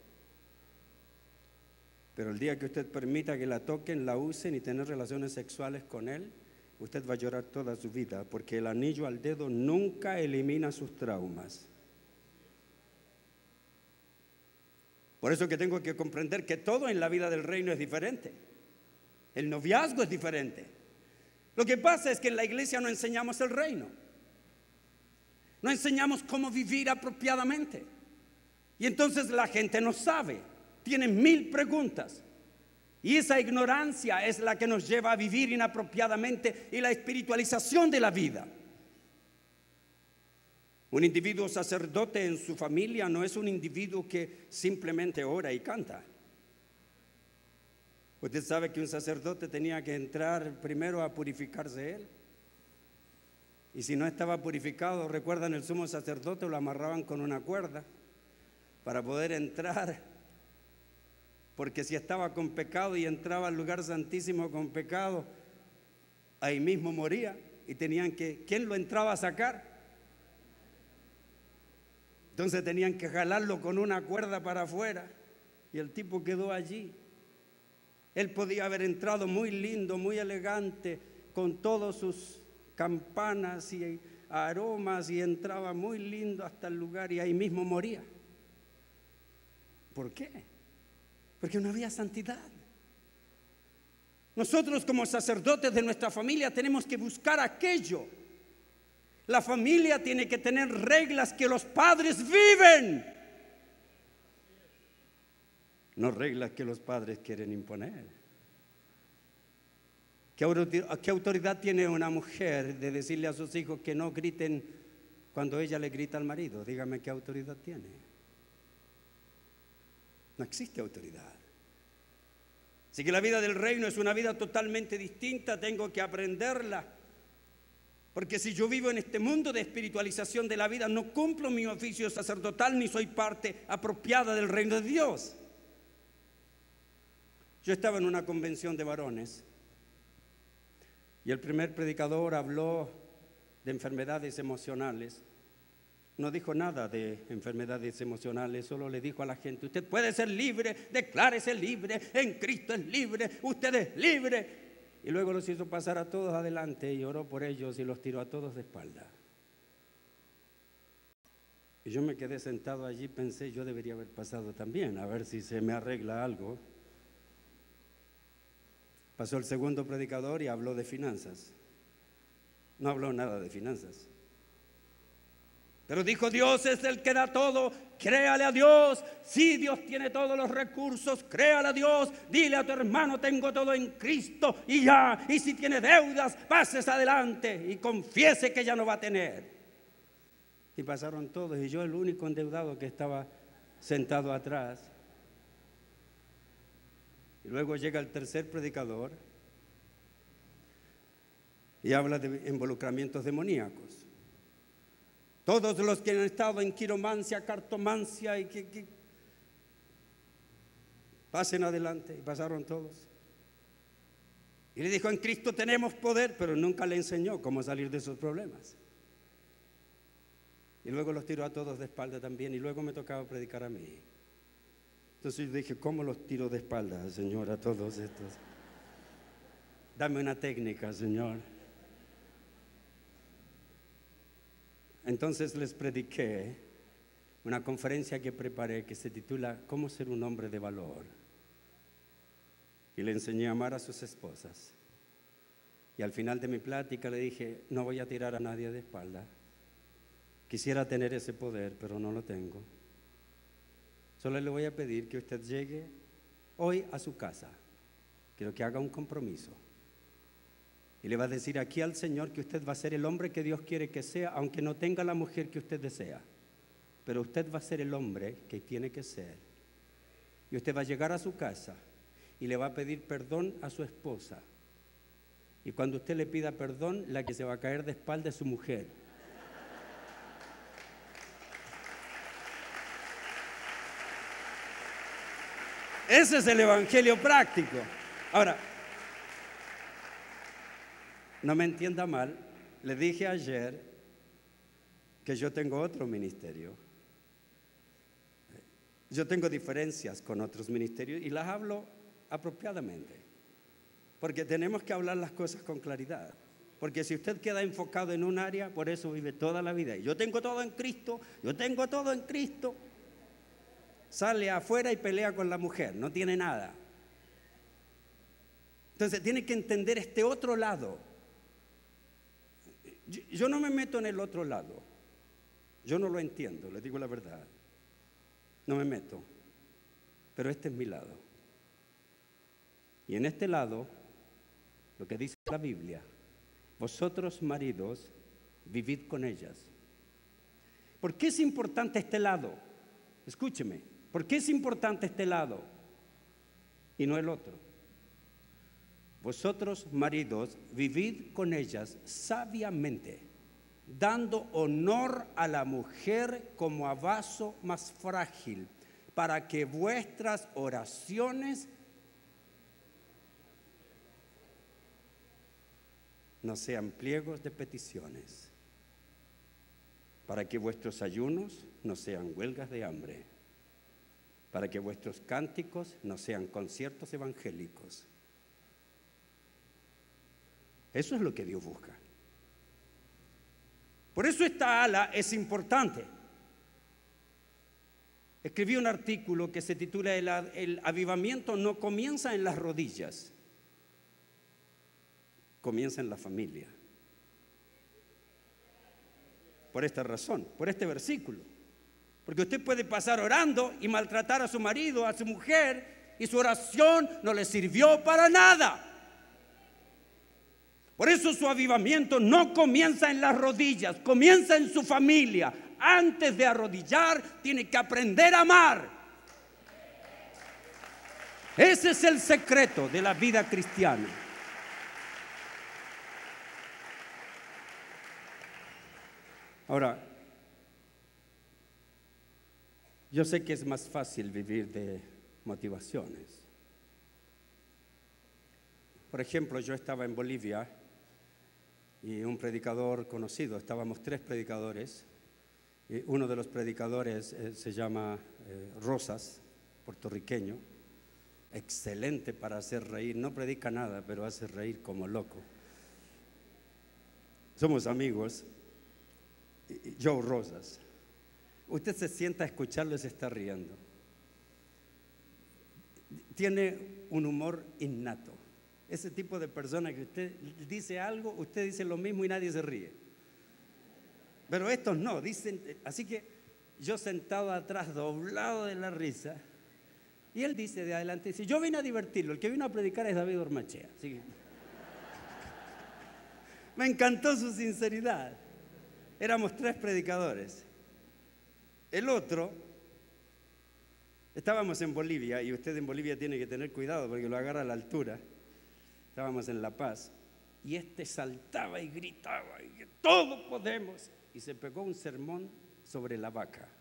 Pero el día que usted permita que la toquen, la usen y tener relaciones sexuales con él, usted va a llorar toda su vida, porque el anillo al dedo nunca elimina sus traumas. Por eso que tengo que comprender que todo en la vida del reino es diferente. El noviazgo es diferente. Lo que pasa es que en la iglesia no enseñamos el reino. No enseñamos cómo vivir apropiadamente. Y entonces la gente no sabe. Tiene mil preguntas. Y esa ignorancia es la que nos lleva a vivir inapropiadamente y la espiritualización de la vida. Un individuo sacerdote en su familia no es un individuo que simplemente ora y canta. Usted sabe que un sacerdote tenía que entrar primero a purificarse él. Y si no estaba purificado, recuerdan, el sumo sacerdote lo amarraban con una cuerda para poder entrar. Porque si estaba con pecado y entraba al lugar santísimo con pecado, ahí mismo moría. Y tenían que, ¿quién lo entraba a sacar? Entonces tenían que jalarlo con una cuerda para afuera. Y el tipo quedó allí. Él podía haber entrado muy lindo, muy elegante, con todas sus campanas y aromas, y entraba muy lindo hasta el lugar y ahí mismo moría. ¿Por qué? Porque no había santidad. Nosotros como sacerdotes de nuestra familia tenemos que buscar aquello. La familia tiene que tener reglas que los padres viven, no reglas que los padres quieren imponer. ¿Qué autoridad tiene una mujer de decirle a sus hijos que no griten cuando ella le grita al marido? Dígame, ¿qué autoridad tiene? No existe autoridad. Así que la vida del reino es una vida totalmente distinta. Tengo que aprenderla. Porque si yo vivo en este mundo de espiritualización de la vida, no cumplo mi oficio sacerdotal ni soy parte apropiada del reino de Dios. Yo estaba en una convención de varones y el primer predicador habló de enfermedades emocionales. No dijo nada de enfermedades emocionales, solo le dijo a la gente: usted puede ser libre, declárese libre, en Cristo es libre, usted es libre. Y luego los hizo pasar a todos adelante y oró por ellos y los tiró a todos de espalda. Y yo me quedé sentado allí, pensé, yo debería haber pasado también, a ver si se me arregla algo. Pasó el segundo predicador y habló de finanzas. No habló nada de finanzas. Pero dijo: Dios es el que da todo, créale a Dios. Si Dios tiene todos los recursos, créale a Dios. Dile a tu hermano: tengo todo en Cristo y ya. Y si tiene deudas, pases adelante y confiese que ya no va a tener. Y pasaron todos y yo el único endeudado que estaba sentado atrás. Y luego llega el tercer predicador y habla de involucramientos demoníacos. Todos los que han estado en quiromancia, cartomancia y que, que pasen adelante. Y pasaron todos. Y le dijo: en Cristo tenemos poder, pero nunca le enseñó cómo salir de esos problemas. Y luego los tiró a todos de espalda también. Y luego me tocaba predicar a mí. Entonces yo dije: ¿cómo los tiro de espalda, Señor, a todos estos? Dame una técnica, Señor. Entonces les prediqué una conferencia que preparé que se titula ¿Cómo ser un hombre de valor? Y le enseñé a amar a sus esposas. Y al final de mi plática le dije: no voy a tirar a nadie de espalda. Quisiera tener ese poder, pero no lo tengo. Solo le voy a pedir que usted llegue hoy a su casa. Quiero que haga un compromiso. Y le va a decir aquí al Señor que usted va a ser el hombre que Dios quiere que sea, aunque no tenga la mujer que usted desea. Pero usted va a ser el hombre que tiene que ser. Y usted va a llegar a su casa y le va a pedir perdón a su esposa. Y cuando usted le pida perdón, la que se va a caer de espalda es su mujer. Ese es el evangelio práctico. Ahora, no me entienda mal, le dije ayer que yo tengo otro ministerio. Yo tengo diferencias con otros ministerios y las hablo apropiadamente, porque tenemos que hablar las cosas con claridad. Porque si usted queda enfocado en un área, por eso vive toda la vida. Yo tengo todo en Cristo, yo tengo todo en Cristo. sale afuera y pelea con la mujer, no tiene nada. Entonces tiene que entender este otro lado. Yo, yo no me meto en el otro lado, yo no lo entiendo, les digo la verdad, no me meto, pero este es mi lado. Y en este lado, lo que dice la Biblia, vosotros maridos, vivid con ellas. ¿Por qué es importante este lado? Escúcheme, ¿por qué es importante este lado y no el otro? Vosotros, maridos, vivid con ellas sabiamente, dando honor a la mujer como a vaso más frágil, para que vuestras oraciones no sean pliegos de peticiones, para que vuestros ayunos no sean huelgas de hambre, para que vuestros cánticos no sean conciertos evangélicos. Eso es lo que Dios busca. Por eso esta ala es importante. Escribí un artículo que se titula El, el avivamiento no comienza en las rodillas, comienza en la familia. Por esta razón, por este versículo. Porque usted puede pasar orando y maltratar a su marido, a su mujer, y su oración no le sirvió para nada. Por eso su avivamiento no comienza en las rodillas, comienza en su familia. Antes de arrodillar, tiene que aprender a amar. Ese es el secreto de la vida cristiana. Ahora, yo sé que es más fácil vivir de motivaciones. Por ejemplo, yo estaba en Bolivia y un predicador conocido, estábamos tres predicadores, y uno de los predicadores eh, se llama eh, Rosas, puertorriqueño, excelente para hacer reír, no predica nada, pero hace reír como loco. Somos amigos. Joe Rosas, usted se sienta a escucharlo y se está riendo. Tiene un humor innato. Ese tipo de persona que usted dice algo, usted dice lo mismo y nadie se ríe. Pero estos no, dicen. Así que yo sentado atrás, doblado de la risa, y él dice de adelante, dice, yo vine a divertirlo, el que vino a predicar es David Ormachea. Así que me encantó su sinceridad. Éramos tres predicadores. El otro, estábamos en Bolivia, y usted en Bolivia tiene que tener cuidado porque lo agarra a la altura. Estábamos en La Paz, y este saltaba y gritaba, y que todos podemos, y se pegó un sermón sobre la vaca.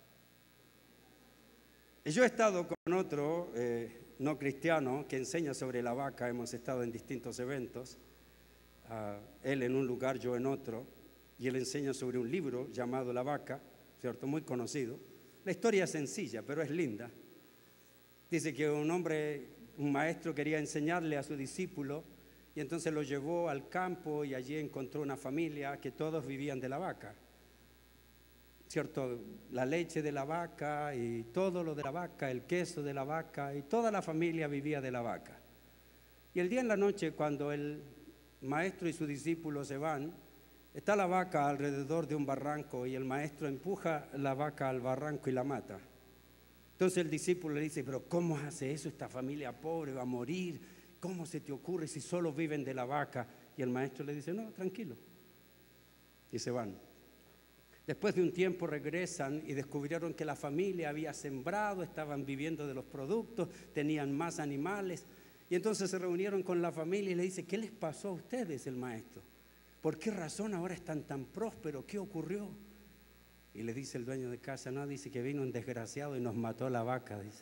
Y yo he estado con otro eh, no cristiano que enseña sobre la vaca, hemos estado en distintos eventos, uh, él en un lugar, yo en otro. Y él enseña sobre un libro llamado La Vaca, ¿cierto? Muy conocido. La historia es sencilla, pero es linda. Dice que un hombre, un maestro quería enseñarle a su discípulo y entonces lo llevó al campo y allí encontró una familia que todos vivían de la vaca. ¿Cierto? La leche de la vaca y todo lo de la vaca, el queso de la vaca y toda la familia vivía de la vaca. Y el día en la noche, cuando el maestro y su discípulo se van, está la vaca alrededor de un barranco y el maestro empuja la vaca al barranco y la mata. Entonces el discípulo le dice, pero ¿cómo hace eso? Esta familia pobre va a morir. ¿Cómo se te ocurre si solo viven de la vaca? Y el maestro le dice, no, tranquilo. Y se van. Después de un tiempo regresan y descubrieron que la familia había sembrado, estaban viviendo de los productos, tenían más animales. Y entonces se reunieron con la familia y le dice, ¿qué les pasó a ustedes? El maestro. ¿Por qué razón ahora están tan prósperos? ¿Qué ocurrió? Y le dice el dueño de casa, no, dice que vino un desgraciado y nos mató a la vaca, dice.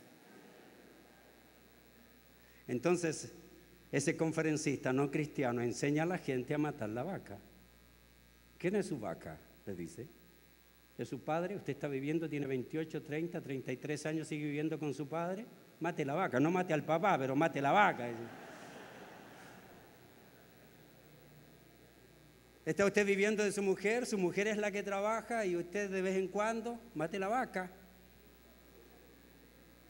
Entonces, ese conferencista no cristiano enseña a la gente a matar la vaca. ¿Quién es su vaca? Le dice. ¿Es su padre? Usted está viviendo, tiene veintiocho, treinta, treinta y tres años, sigue viviendo con su padre. Mate la vaca, no mate al papá, pero mate la vaca. ¿Está usted viviendo de su mujer? Su mujer es la que trabaja y usted de vez en cuando mate la vaca.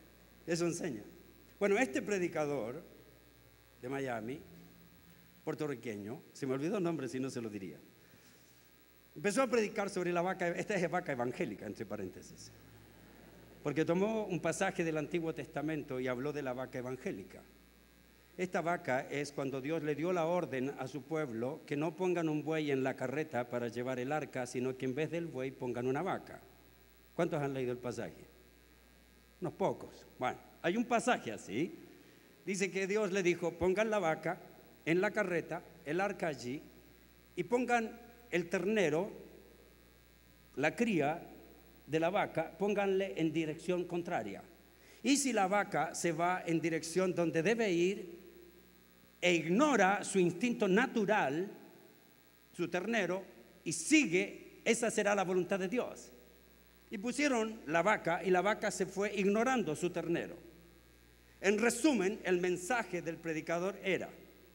Eso enseña. Bueno, este predicador de Miami, puertorriqueño, se me olvidó el nombre, si no se lo diría, empezó a predicar sobre la vaca. Esta es vaca evangélica, entre paréntesis, porque tomó un pasaje del Antiguo Testamento y habló de la vaca evangélica. Esta vaca es cuando Dios le dio la orden a su pueblo que no pongan un buey en la carreta para llevar el arca, sino que en vez del buey pongan una vaca. ¿Cuántos han leído el pasaje? Unos pocos. Bueno, hay un pasaje así. Dice que Dios le dijo, pongan la vaca en la carreta, el arca allí, y pongan el ternero, la cría de la vaca, pónganle en dirección contraria. Y si la vaca se va en dirección donde debe ir e ignora su instinto natural, su ternero, y sigue, esa será la voluntad de Dios. Y pusieron la vaca y la vaca se fue ignorando su ternero. En resumen, el mensaje del predicador era: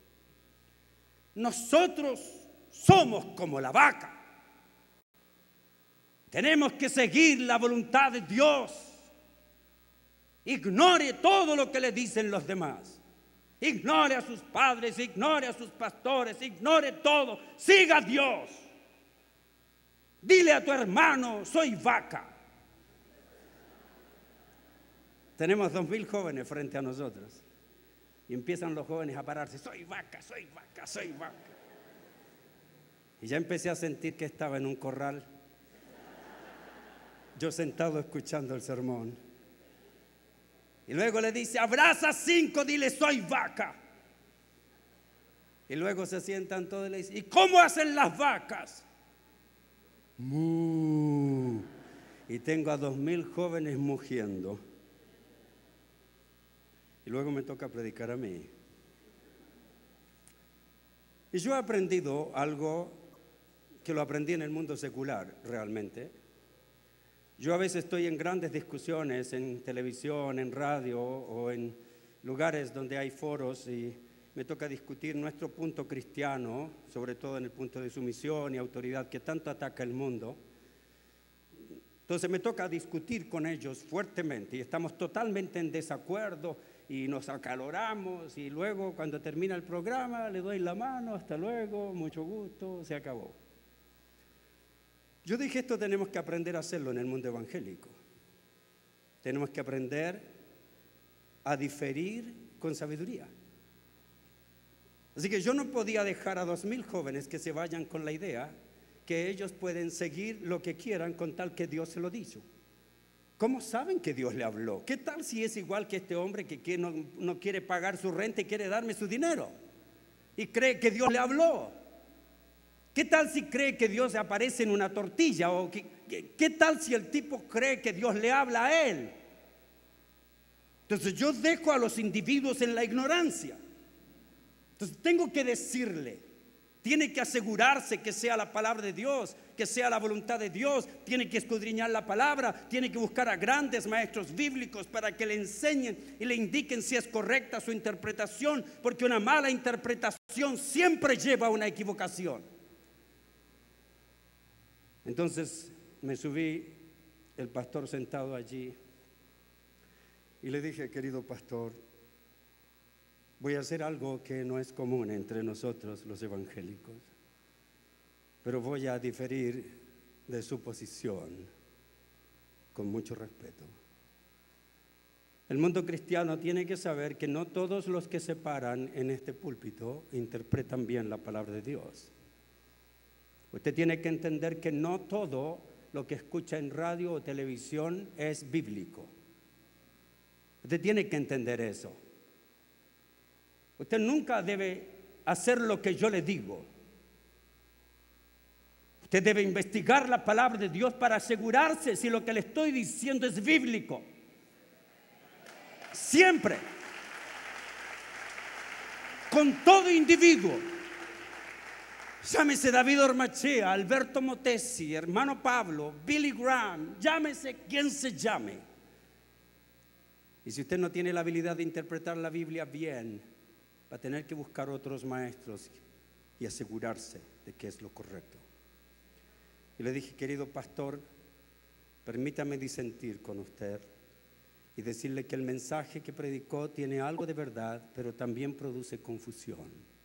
nosotros somos como la vaca. Tenemos que seguir la voluntad de Dios. Ignore todo lo que le dicen los demás. Ignore a sus padres, ignore a sus pastores, ignore todo. Siga a Dios. Dile a tu hermano, soy vaca. Tenemos dos mil jóvenes frente a nosotros. Y empiezan los jóvenes a pararse. Soy vaca, soy vaca, soy vaca. Y ya empecé a sentir que estaba en un corral. Yo sentado escuchando el sermón. Y luego le dice, abraza cinco, dile, soy vaca. Y luego se sientan todos y le dicen, ¿y cómo hacen las vacas? Mu. Y tengo a dos mil jóvenes mugiendo. Y luego me toca predicar a mí. Y yo he aprendido algo que lo aprendí en el mundo secular, realmente. Yo a veces estoy en grandes discusiones en televisión, en radio o en lugares donde hay foros y me toca discutir nuestro punto cristiano, sobre todo en el punto de sumisión y autoridad que tanto ataca el mundo. Entonces me toca discutir con ellos fuertemente y estamos totalmente en desacuerdo y nos acaloramos y luego cuando termina el programa le doy la mano, hasta luego, mucho gusto, se acabó. Yo dije, esto tenemos que aprender a hacerlo en el mundo evangélico. Tenemos que aprender a diferir con sabiduría. Así que yo no podía dejar a dos mil jóvenes que se vayan con la idea que ellos pueden seguir lo que quieran con tal que Dios se lo dijo. ¿Cómo saben que Dios le habló? ¿Qué tal si es igual que este hombre que, que no, no quiere pagar su renta y quiere darme su dinero? Y cree que Dios le habló. ¿Qué tal si cree que Dios aparece en una tortilla? ¿O qué, qué, qué tal si el tipo cree que Dios le habla a él? Entonces yo dejo a los individuos en la ignorancia. Entonces tengo que decirle, tiene que asegurarse que sea la palabra de Dios, que sea la voluntad de Dios, tiene que escudriñar la palabra, tiene que buscar a grandes maestros bíblicos para que le enseñen y le indiquen si es correcta su interpretación, porque una mala interpretación siempre lleva a una equivocación. Entonces me subí, el pastor sentado allí, y le dije, querido pastor, voy a hacer algo que no es común entre nosotros los evangélicos, pero voy a diferir de su posición con mucho respeto. El mundo cristiano tiene que saber que no todos los que se paran en este púlpito interpretan bien la palabra de Dios. Usted tiene que entender que no todo lo que escucha en radio o televisión es bíblico. Usted tiene que entender eso. Usted nunca debe hacer lo que yo le digo. Usted debe investigar la palabra de Dios para asegurarse si lo que le estoy diciendo es bíblico. Siempre. Con todo individuo. Llámese David Ormachea, Alberto Motesi, hermano Pablo, Billy Graham, llámese quien se llame. Y si usted no tiene la habilidad de interpretar la Biblia bien, va a tener que buscar otros maestros y asegurarse de que es lo correcto. Y le dije, querido pastor, permítame disentir con usted y decirle que el mensaje que predicó tiene algo de verdad, pero también produce confusión.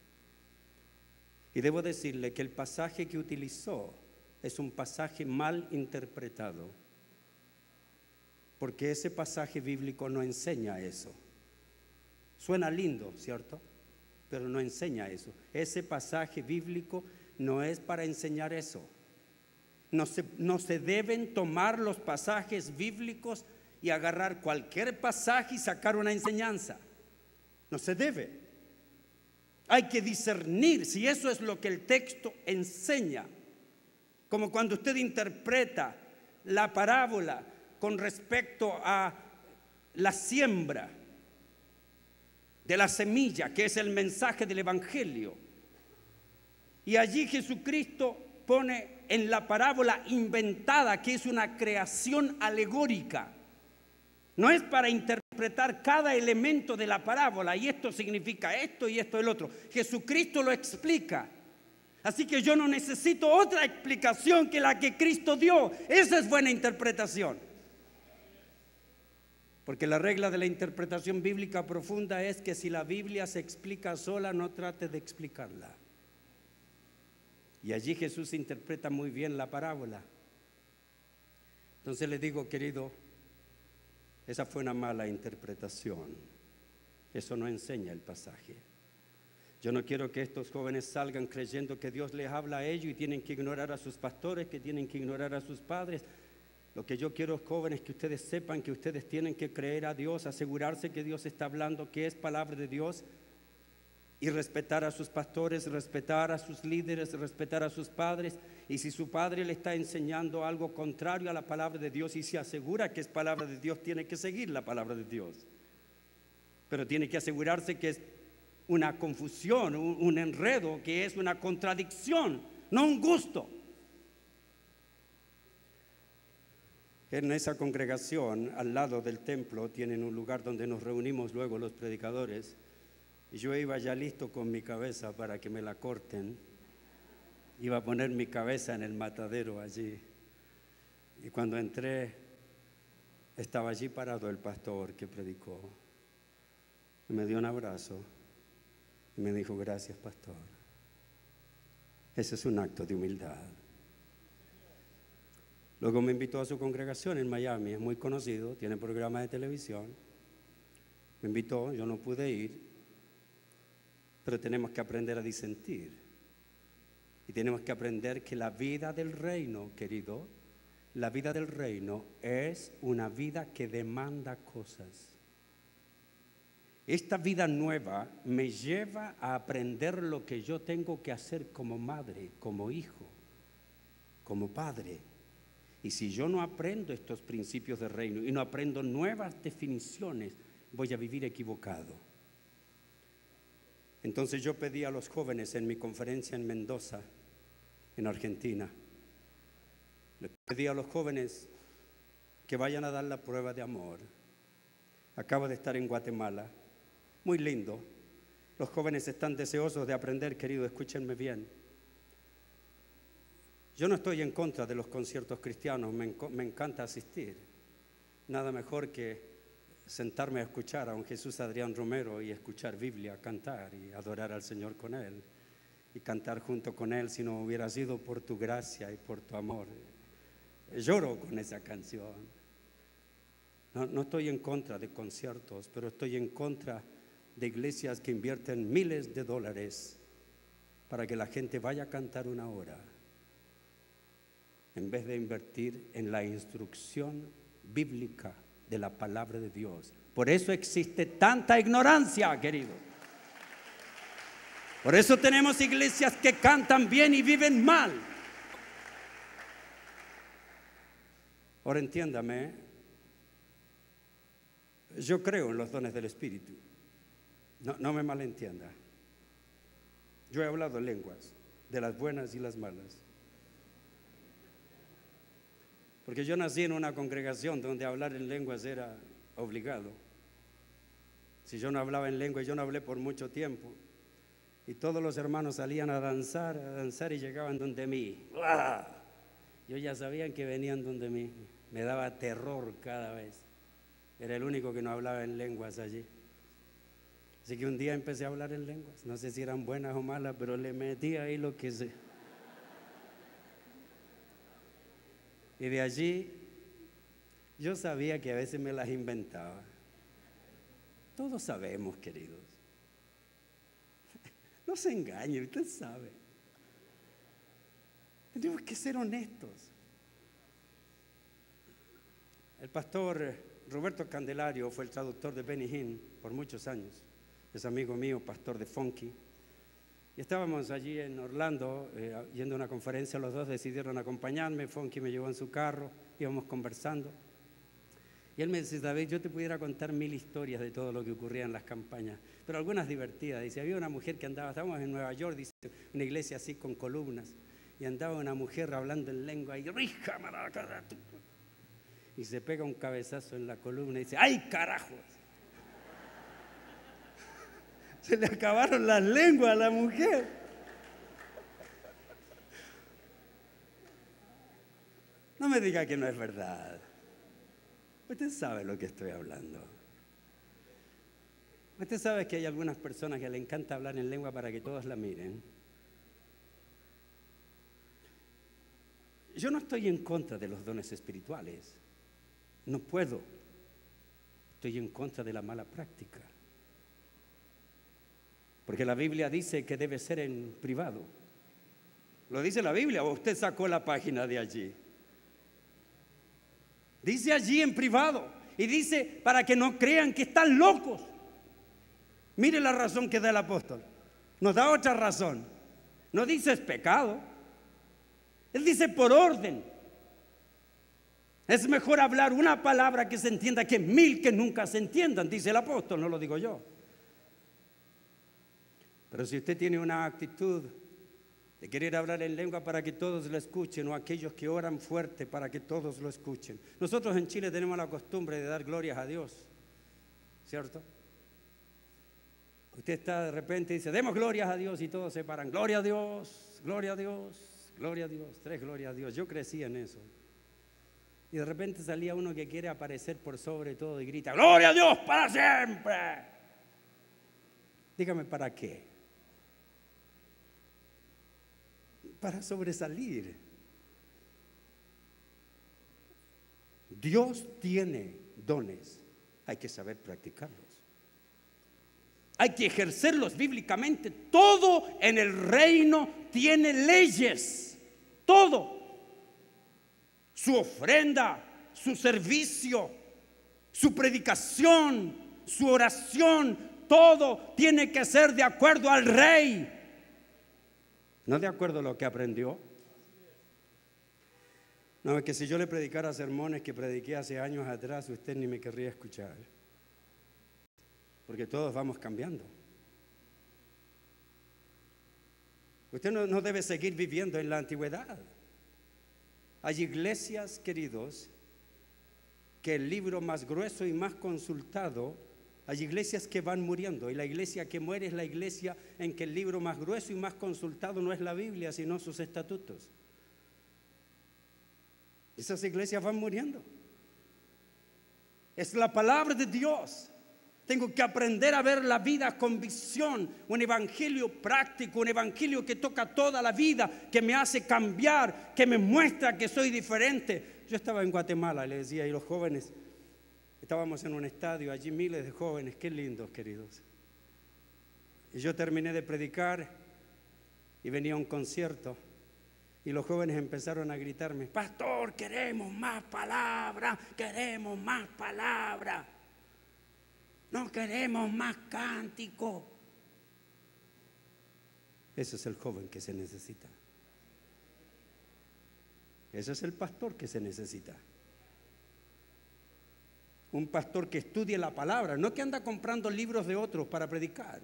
Y debo decirle que el pasaje que utilizó es un pasaje mal interpretado, porque ese pasaje bíblico no enseña eso. Suena lindo, ¿cierto? Pero no enseña eso. Ese pasaje bíblico no es para enseñar eso. No se, no se deben tomar los pasajes bíblicos y agarrar cualquier pasaje y sacar una enseñanza. No se debe. Hay que discernir si eso es lo que el texto enseña. Como cuando usted interpreta la parábola con respecto a la siembra de la semilla, que es el mensaje del Evangelio. Y allí Jesucristo pone en la parábola inventada, que es una creación alegórica. No es para interpretar cada elemento de la parábola, y esto significa esto y esto el otro. Jesucristo lo explica. Así que yo no necesito otra explicación que la que Cristo dio. Esa es buena interpretación. Porque la regla de la interpretación bíblica profunda es que si la Biblia se explica sola, no trate de explicarla. Y allí Jesús interpreta muy bien la parábola. Entonces le digo, querido, esa fue una mala interpretación. Eso no enseña el pasaje. Yo no quiero que estos jóvenes salgan creyendo que Dios les habla a ellos y tienen que ignorar a sus pastores, que tienen que ignorar a sus padres. Lo que yo quiero, jóvenes, que ustedes sepan que ustedes tienen que creer a Dios, asegurarse que Dios está hablando, que es palabra de Dios, y respetar a sus pastores, respetar a sus líderes, respetar a sus padres. Y si su padre le está enseñando algo contrario a la palabra de Dios y se asegura que es palabra de Dios, tiene que seguir la palabra de Dios. Pero tiene que asegurarse que es una confusión, un, un enredo, que es una contradicción, no un gusto. En esa congregación, al lado del templo, tienen un lugar donde nos reunimos luego los predicadores. Y yo iba ya listo con mi cabeza para que me la corten. Iba a poner mi cabeza en el matadero allí. Y cuando entré, estaba allí parado el pastor que predicó. Y me dio un abrazo y me dijo, gracias, pastor. Ese es un acto de humildad. Luego me invitó a su congregación en Miami, es muy conocido, tiene programas de televisión. Me invitó, yo no pude ir. Pero tenemos que aprender a disentir. Y tenemos que aprender que la vida del reino, querido, la vida del reino es una vida que demanda cosas. Esta vida nueva me lleva a aprender lo que yo tengo que hacer como madre, como hijo, como padre. Y si yo no aprendo estos principios del reino y no aprendo nuevas definiciones, voy a vivir equivocado. Entonces yo pedí a los jóvenes en mi conferencia en Mendoza, en Argentina, les pedí a los jóvenes que vayan a dar la prueba de amor. Acabo de estar en Guatemala, muy lindo. Los jóvenes están deseosos de aprender, querido, escúchenme bien. Yo no estoy en contra de los conciertos cristianos, me, me encanta asistir. Nada mejor que sentarme a escuchar a un Jesús Adrián Romero y escuchar Biblia, cantar y adorar al Señor con Él y cantar junto con Él si no hubiera sido por tu gracia y por tu amor. Lloro con esa canción. No, no estoy en contra de conciertos, pero estoy en contra de iglesias que invierten miles de dólares para que la gente vaya a cantar una hora en vez de invertir en la instrucción bíblica de la palabra de Dios. Por eso existe tanta ignorancia, querido. Por eso tenemos iglesias que cantan bien y viven mal. Ahora entiéndame, yo creo en los dones del Espíritu. No, no me malentienda. Yo he hablado lenguas, de las buenas y las malas. Porque yo nací en una congregación donde hablar en lenguas era obligado. Si yo no hablaba en lengua, yo no hablé por mucho tiempo. Y todos los hermanos salían a danzar, a danzar y llegaban donde mí. Yo ya sabían que venían donde mí. Me daba terror cada vez. Era el único que no hablaba en lenguas allí. Así que un día empecé a hablar en lenguas. No sé si eran buenas o malas, pero le metí ahí lo que sé. Y de allí yo sabía que a veces me las inventaba. Todos sabemos, queridos. No se engañe, usted sabe. Tenemos que ser honestos. El pastor Roberto Candelario fue el traductor de Benny Hinn por muchos años. Es amigo mío, pastor de Funky. Y estábamos allí en Orlando, eh, yendo a una conferencia, los dos decidieron acompañarme. Funky me llevó en su carro, íbamos conversando. Y él me dice: David, yo te pudiera contar mil historias de todo lo que ocurría en las campañas, pero algunas divertidas. Dice, había una mujer que andaba, estábamos en Nueva York, dice, una iglesia así con columnas, y andaba una mujer hablando en lengua, y rija, maraca, y se pega un cabezazo en la columna y dice, ¡ay, carajo! Se le acabaron las lenguas a la mujer. No me diga que no es verdad. Usted sabe lo que estoy hablando. Usted sabe que hay algunas personas que le encanta hablar en lengua para que todos la miren. Yo no estoy en contra de los dones espirituales. No puedo. Estoy en contra de la mala práctica. Porque la Biblia dice que debe ser en privado. ¿Lo dice la Biblia o usted sacó la página de allí? Dice allí en privado. Y dice para que no crean que están locos. Mire la razón que da el apóstol. Nos da otra razón. No dice es pecado. Él dice por orden. Es mejor hablar una palabra que se entienda que mil que nunca se entiendan, dice el apóstol, no lo digo yo. Pero si usted tiene una actitud de querer hablar en lengua para que todos lo escuchen, o aquellos que oran fuerte para que todos lo escuchen. Nosotros en Chile tenemos la costumbre de dar glorias a Dios, ¿cierto? Usted está de repente y dice, demos glorias a Dios, y todos se paran, gloria a Dios, gloria a Dios, gloria a Dios, tres glorias a Dios. Yo crecí en eso. Y de repente salía uno que quiere aparecer por sobre todo y grita, gloria a Dios para siempre. Dígame, ¿para qué? Para sobresalir. Dios tiene dones, hay que saber practicarlos. Hay que ejercerlos bíblicamente. Todo en el reino tiene leyes. Todo. Su ofrenda, su servicio, su predicación, su oración, todo tiene que ser de acuerdo al rey. No de acuerdo a lo que aprendió. No, es que si yo le predicara sermones que prediqué hace años atrás, usted ni me querría escuchar. Porque todos vamos cambiando. Usted no, no debe seguir viviendo en la antigüedad. Hay iglesias, queridos, que el libro más grueso y más consultado, hay iglesias que van muriendo, y la iglesia que muere es la iglesia en que el libro más grueso y más consultado no es la Biblia, sino sus estatutos. Esas iglesias van muriendo. Es la palabra de Dios. Tengo que aprender a ver la vida con visión, un evangelio práctico, un evangelio que toca toda la vida, que me hace cambiar, que me muestra que soy diferente. Yo estaba en Guatemala, le decía, y los jóvenes, estábamos en un estadio, allí miles de jóvenes, qué lindos, queridos. Y yo terminé de predicar y venía a un concierto, y los jóvenes empezaron a gritarme, pastor, queremos más palabra, queremos más palabra. No queremos más cántico. Ese es el joven que se necesita. Ese es el pastor que se necesita. Un pastor que estudie la palabra, no que anda comprando libros de otros para predicar.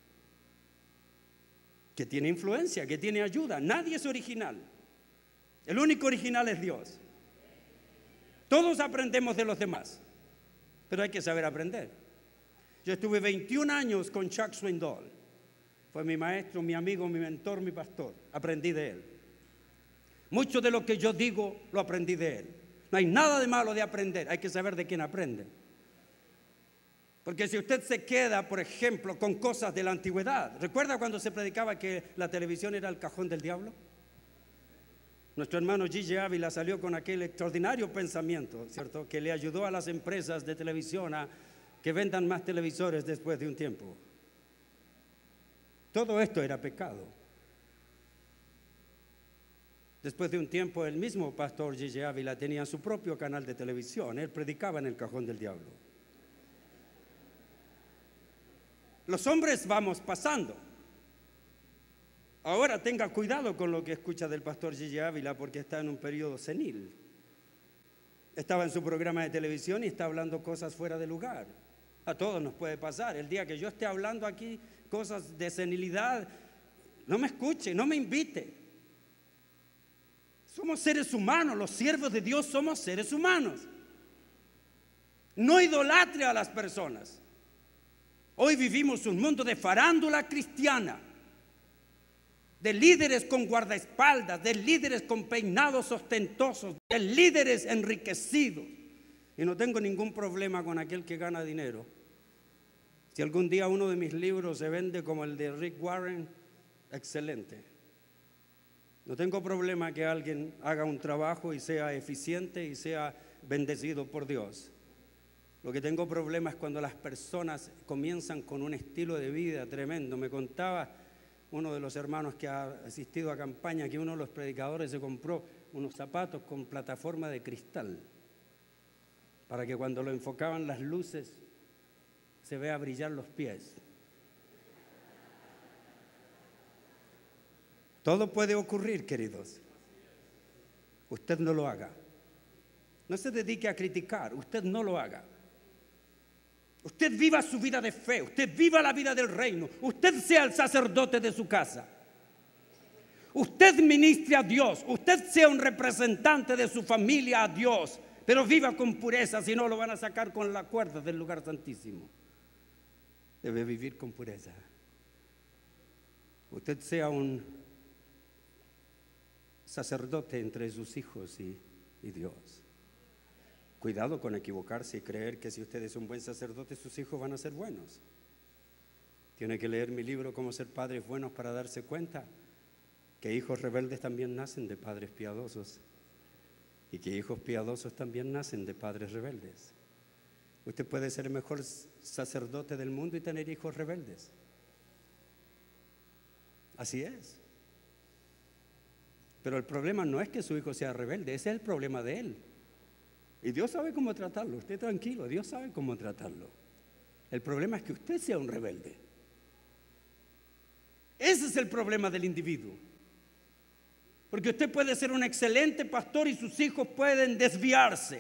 Que tiene influencia, que tiene ayuda. Nadie es original. El único original es Dios. Todos aprendemos de los demás, pero hay que saber aprender. Yo estuve veintiún años con Chuck Swindoll. Fue mi maestro, mi amigo, mi mentor, mi pastor. Aprendí de él. Mucho de lo que yo digo lo aprendí de él. No hay nada de malo de aprender. Hay que saber de quién aprende. Porque si usted se queda, por ejemplo, con cosas de la antigüedad, ¿recuerda cuando se predicaba que la televisión era el cajón del diablo? Nuestro hermano Gigi Ávila salió con aquel extraordinario pensamiento, ¿cierto?, que le ayudó a las empresas de televisión a que vendan más televisores después de un tiempo. Todo esto era pecado. Después de un tiempo, el mismo pastor Gigi Ávila tenía su propio canal de televisión. Él predicaba en el cajón del diablo. Los hombres vamos pasando. Ahora tenga cuidado con lo que escucha del pastor Gigi Ávila, porque está en un periodo senil. Estaba en su programa de televisión y está hablando cosas fuera de lugar. A todos nos puede pasar. El día que yo esté hablando aquí cosas de senilidad, no me escuche, no me invite. Somos seres humanos, los siervos de Dios somos seres humanos. No idolatre a las personas. Hoy vivimos un mundo de farándula cristiana, de líderes con guardaespaldas, de líderes con peinados ostentosos, de líderes enriquecidos. Y no tengo ningún problema con aquel que gana dinero. Si algún día uno de mis libros se vende como el de Rick Warren, excelente. No tengo problema que alguien haga un trabajo y sea eficiente y sea bendecido por Dios. Lo que tengo problema es cuando las personas comienzan con un estilo de vida tremendo. Me contaba uno de los hermanos que ha asistido a campaña que uno de los predicadores se compró unos zapatos con plataforma de cristal para que cuando lo enfocaban las luces se vea brillar los pies. Todo puede ocurrir, queridos. Usted no lo haga. No se dedique a criticar, usted no lo haga. Usted viva su vida de fe, usted viva la vida del reino, usted sea el sacerdote de su casa. Usted ministre a Dios, usted sea un representante de su familia a Dios, pero viva con pureza, si no lo van a sacar con la cuerda del lugar santísimo. Debe vivir con pureza. Usted sea un sacerdote entre sus hijos y, y Dios. Cuidado con equivocarse y creer que si usted es un buen sacerdote, sus hijos van a ser buenos. Tiene que leer mi libro Cómo ser padres buenos para darse cuenta que hijos rebeldes también nacen de padres piadosos y que hijos piadosos también nacen de padres rebeldes. Usted puede ser el mejor sacerdote del mundo y tener hijos rebeldes. Así es. Pero el problema no es que su hijo sea rebelde, ese es el problema de él. Y Dios sabe cómo tratarlo, usted tranquilo, Dios sabe cómo tratarlo. El problema es que usted sea un rebelde. Ese es el problema del individuo. Porque usted puede ser un excelente pastor y sus hijos pueden desviarse,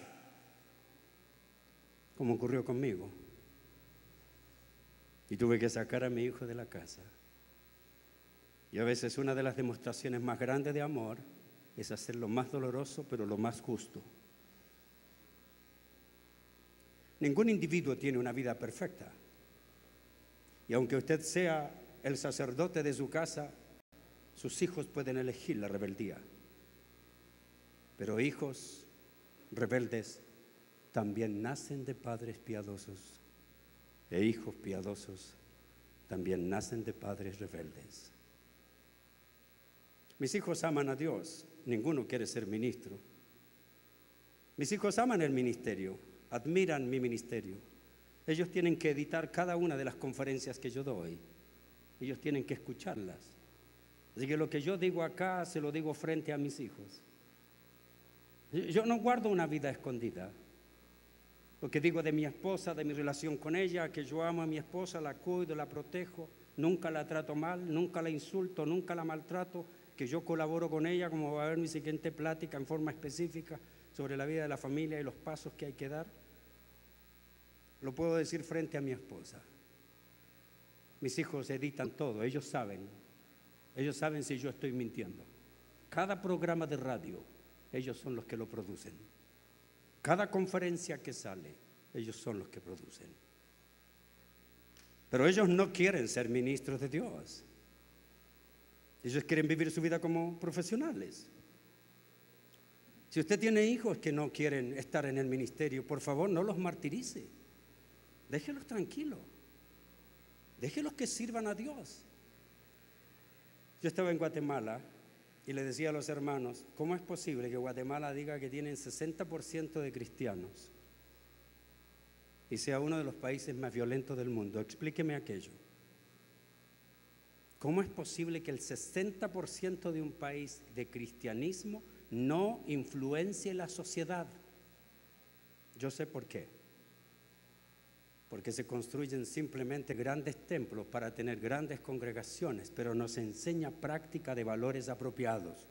como ocurrió conmigo. Y tuve que sacar a mi hijo de la casa. Y a veces una de las demostraciones más grandes de amor es hacer lo más doloroso, pero lo más justo. Ningún individuo tiene una vida perfecta. Y aunque usted sea el sacerdote de su casa, sus hijos pueden elegir la rebeldía. Pero hijos rebeldes también nacen de padres piadosos. E hijos piadosos también nacen de padres rebeldes. Mis hijos aman a Dios, ninguno quiere ser ministro. Mis hijos aman el ministerio, admiran mi ministerio. Ellos tienen que editar cada una de las conferencias que yo doy. Ellos tienen que escucharlas. Así que lo que yo digo acá se lo digo frente a mis hijos. Yo no guardo una vida escondida. Lo que digo de mi esposa, de mi relación con ella, que yo amo a mi esposa, la cuido, la protejo, nunca la trato mal, nunca la insulto, nunca la maltrato, que yo colaboro con ella, como va a ver mi siguiente plática en forma específica sobre la vida de la familia y los pasos que hay que dar. Lo puedo decir frente a mi esposa. Mis hijos editan todo, ellos saben, ellos saben si yo estoy mintiendo. Cada programa de radio, ellos son los que lo producen. Cada conferencia que sale, ellos son los que producen. Pero ellos no quieren ser ministros de Dios. Ellos quieren vivir su vida como profesionales. Si usted tiene hijos que no quieren estar en el ministerio, por favor, no los martirice. Déjelos tranquilos. Déjelos que sirvan a Dios. Yo estaba en Guatemala y le decía a los hermanos, ¿cómo es posible que Guatemala diga que tienen sesenta por ciento de cristianos y sea uno de los países más violentos del mundo? Explíqueme aquello. ¿Cómo es posible que el sesenta por ciento de un país de cristianismo no influencie la sociedad? Yo sé por qué. Porque se construyen simplemente grandes templos para tener grandes congregaciones, pero no se enseña práctica de valores apropiados.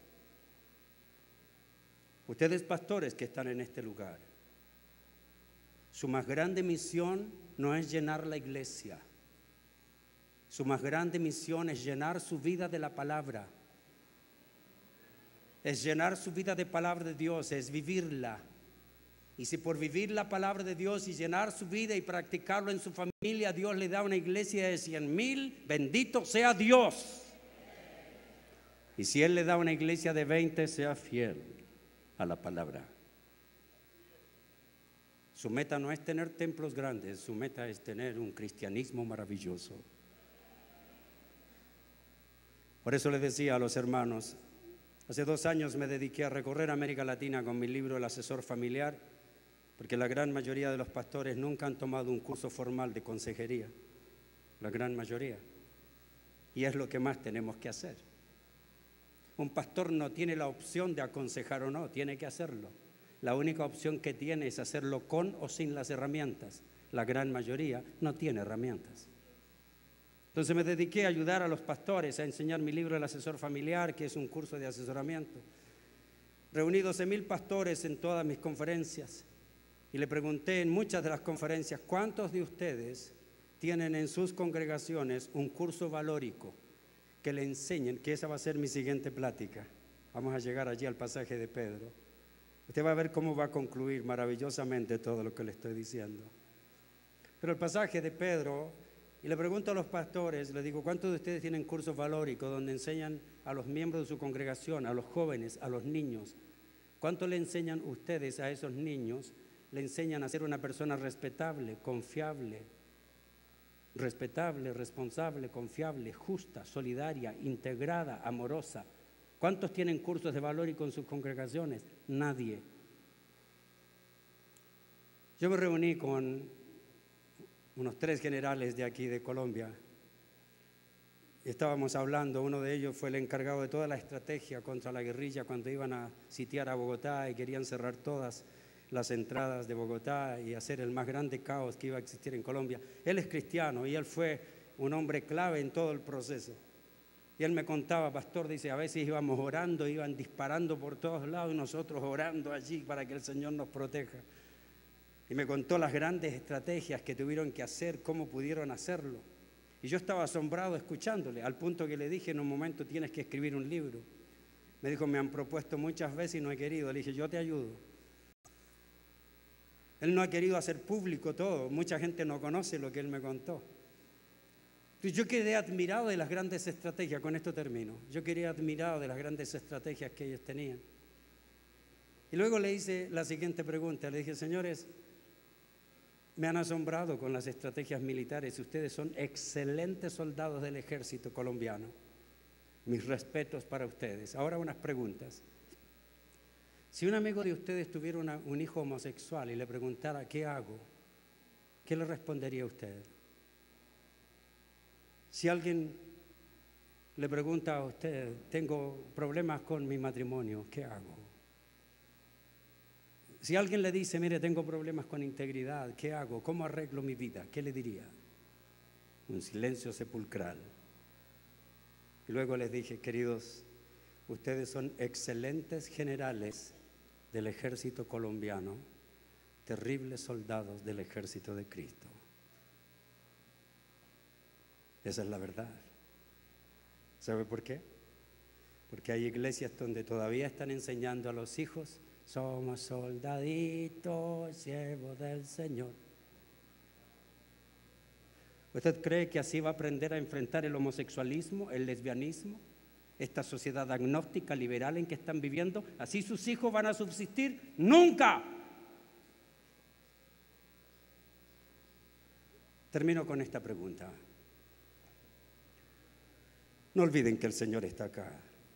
Ustedes, pastores que están en este lugar, su más grande misión no es llenar la iglesia. Su más grande misión es llenar su vida de la palabra. Es llenar su vida de palabra de Dios, es vivirla. Y si por vivir la palabra de Dios y llenar su vida y practicarlo en su familia, Dios le da una iglesia de cien mil, bendito sea Dios. Y si Él le da una iglesia de veinte, sea fiel a la palabra. Su meta no es tener templos grandes, su meta es tener un cristianismo maravilloso. Por eso les decía a los hermanos, hace dos años me dediqué a recorrer América Latina con mi libro El asesor familiar, porque la gran mayoría de los pastores nunca han tomado un curso formal de consejería, la gran mayoría, y es lo que más tenemos que hacer. Un pastor no tiene la opción de aconsejar o no, tiene que hacerlo. La única opción que tiene es hacerlo con o sin las herramientas. La gran mayoría no tiene herramientas. Entonces me dediqué a ayudar a los pastores a enseñar mi libro El asesor familiar, que es un curso de asesoramiento. Reuní doce mil pastores en todas mis conferencias y le pregunté en muchas de las conferencias, ¿cuántos de ustedes tienen en sus congregaciones un curso valórico que le enseñen? Que esa va a ser mi siguiente plática. Vamos a llegar allí al pasaje de Pedro. Usted va a ver cómo va a concluir maravillosamente todo lo que le estoy diciendo. Pero el pasaje de Pedro, y le pregunto a los pastores, le digo, ¿cuántos de ustedes tienen cursos valóricos donde enseñan a los miembros de su congregación, a los jóvenes, a los niños? ¿Cuánto le enseñan ustedes a esos niños? Le enseñan a ser una persona respetable, confiable, respetable, responsable, confiable, justa, solidaria, integrada, amorosa. ¿Cuántos tienen cursos de valórico en sus congregaciones? Nadie. Yo me reuní con unos tres generales de aquí de Colombia. Estábamos hablando, uno de ellos fue el encargado de toda la estrategia contra la guerrilla cuando iban a sitiar a Bogotá y querían cerrar todas las entradas de Bogotá y hacer el más grande caos que iba a existir en Colombia. Él es cristiano y él fue un hombre clave en todo el proceso. Y él me contaba, pastor, dice, a veces íbamos orando, iban disparando por todos lados y nosotros orando allí para que el Señor nos proteja. Y me contó las grandes estrategias que tuvieron que hacer, cómo pudieron hacerlo. Y yo estaba asombrado escuchándole, al punto que le dije en un momento, tienes que escribir un libro. Me dijo, me han propuesto muchas veces y no he querido. Le dije, yo te ayudo. Él no ha querido hacer público todo, mucha gente no conoce lo que él me contó. Entonces yo quedé admirado de las grandes estrategias, con esto termino, yo quedé admirado de las grandes estrategias que ellos tenían. Y luego le hice la siguiente pregunta, le dije, señores, me han asombrado con las estrategias militares, ustedes son excelentes soldados del ejército colombiano, mis respetos para ustedes. Ahora unas preguntas. Si un amigo de ustedes tuviera una, un hijo homosexual y le preguntara, ¿qué hago?, ¿qué le respondería a usted? Si alguien le pregunta a usted, tengo problemas con mi matrimonio, ¿qué hago? Si alguien le dice, mire, tengo problemas con integridad, ¿qué hago? ¿Cómo arreglo mi vida? ¿Qué le diría? Un silencio sepulcral. Y luego les dije, queridos, ustedes son excelentes generales del ejército colombiano, terribles soldados del ejército de Cristo. Esa es la verdad. ¿Sabe por qué? Porque hay iglesias donde todavía están enseñando a los hijos, somos soldaditos, siervos del Señor. ¿Usted cree que así va a aprender a enfrentar el homosexualismo, el lesbianismo, esta sociedad agnóstica, liberal en que están viviendo? ¿Así sus hijos van a subsistir? ¡Nunca! Termino con esta pregunta. No olviden que el Señor está acá.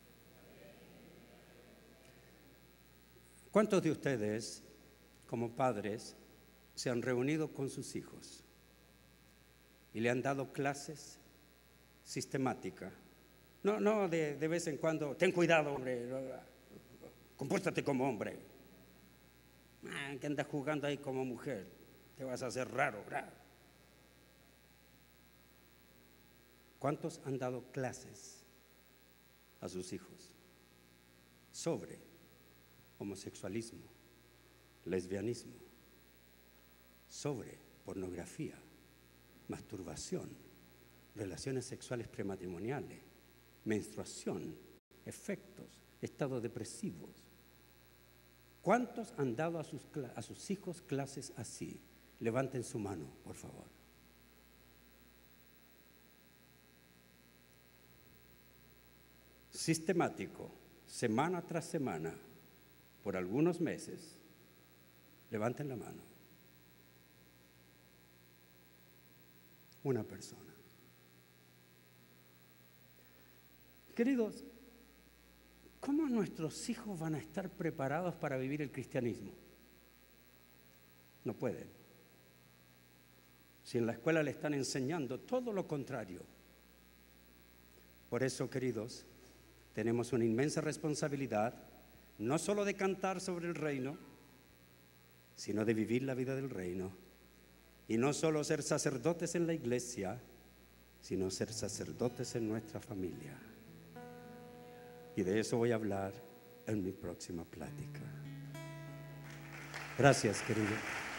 ¿Cuántos de ustedes, como padres, se han reunido con sus hijos y le han dado clases sistemáticas? No, no de, de vez en cuando, ten cuidado, hombre, compórtate como hombre. Ah, que andas jugando ahí como mujer, te vas a hacer raro, raro. ¿Cuántos han dado clases a sus hijos sobre homosexualismo, lesbianismo, sobre pornografía, masturbación, relaciones sexuales prematrimoniales, menstruación, efectos, estados depresivos? ¿Cuántos han dado a sus, a sus hijos clases así? Levanten su mano, por favor. Sistemático, semana tras semana, por algunos meses. Levanten la mano. Una persona. Queridos, ¿cómo nuestros hijos van a estar preparados para vivir el cristianismo? No pueden. Si en la escuela le están enseñando todo lo contrario. Por eso, queridos, tenemos una inmensa responsabilidad, no solo de cantar sobre el reino, sino de vivir la vida del reino. Y no solo ser sacerdotes en la iglesia, sino ser sacerdotes en nuestra familia. Y de eso voy a hablar en mi próxima plática. Gracias, querido.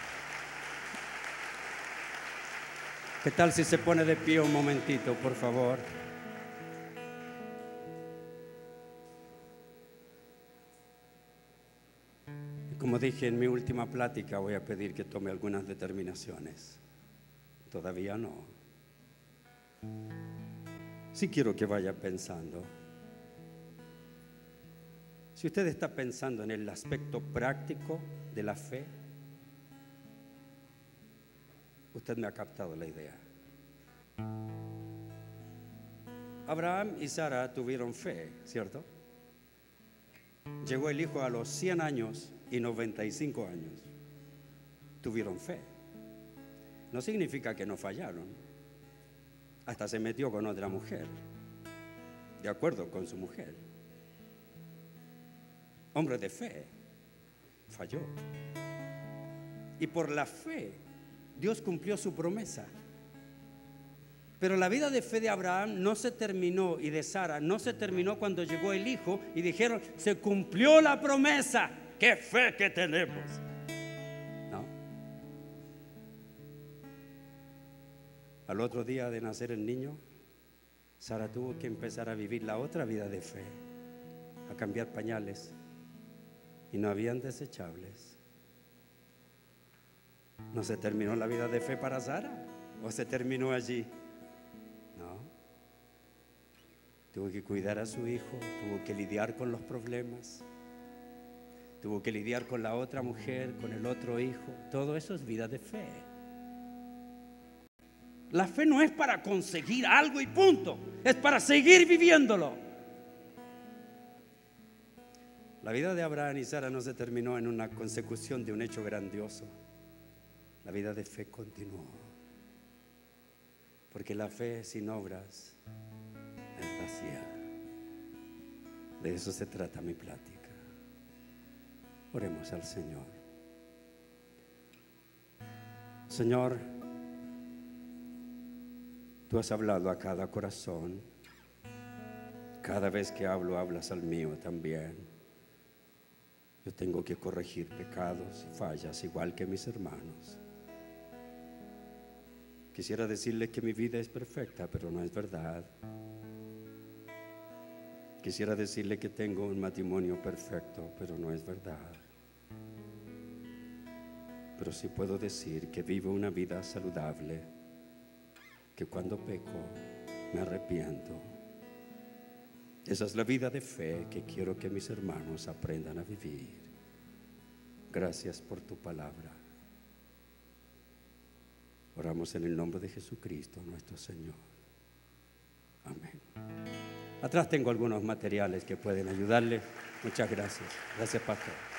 ¿Qué tal si se pone de pie un momentito, por favor? Como dije en mi última plática, voy a pedir que tome algunas determinaciones. Todavía no. Sí quiero que vaya pensando. Si usted está pensando en el aspecto práctico de la fe, usted me ha captado la idea. Abraham y Sara tuvieron fe, ¿cierto? Llegó el hijo a los cien años y noventa y cinco años. Tuvieron fe. No significa que no fallaron. Hasta se metió con otra mujer, de acuerdo con su mujer. Hombre de fe, falló. Y por la fe, Dios cumplió su promesa. Pero la vida de fe de Abraham no se terminó, y de Sara no se terminó cuando llegó el hijo y dijeron, se cumplió la promesa. ¡Qué fe que tenemos! No. Al otro día de nacer el niño, Sara tuvo que empezar a vivir la otra vida de fe, a cambiar pañales, y no habían desechables. ¿No se terminó la vida de fe para Sara? ¿O se terminó allí? No. Tuvo que cuidar a su hijo, tuvo que lidiar con los problemas, tuvo que lidiar con la otra mujer, con el otro hijo. Todo eso es vida de fe. La fe no es para conseguir algo y punto, es para seguir viviéndolo. La vida de Abraham y Sara no se terminó en una consecución de un hecho grandioso. La vida de fe continuó, porque la fe sin obras es vacía. De eso se trata mi plática. Oremos al Señor. Señor, tú has hablado a cada corazón. Cada vez que hablo, hablas al mío también. Yo tengo que corregir pecados y fallas igual que mis hermanos. Quisiera decirles que mi vida es perfecta, pero no es verdad. Quisiera decirle que tengo un matrimonio perfecto, pero no es verdad. Pero sí puedo decir que vivo una vida saludable, que cuando peco me arrepiento. Esa es la vida de fe que quiero que mis hermanos aprendan a vivir. Gracias por tu palabra. Oramos en el nombre de Jesucristo, nuestro Señor. Amén. Atrás tengo algunos materiales que pueden ayudarle. Muchas gracias. Gracias, pastor.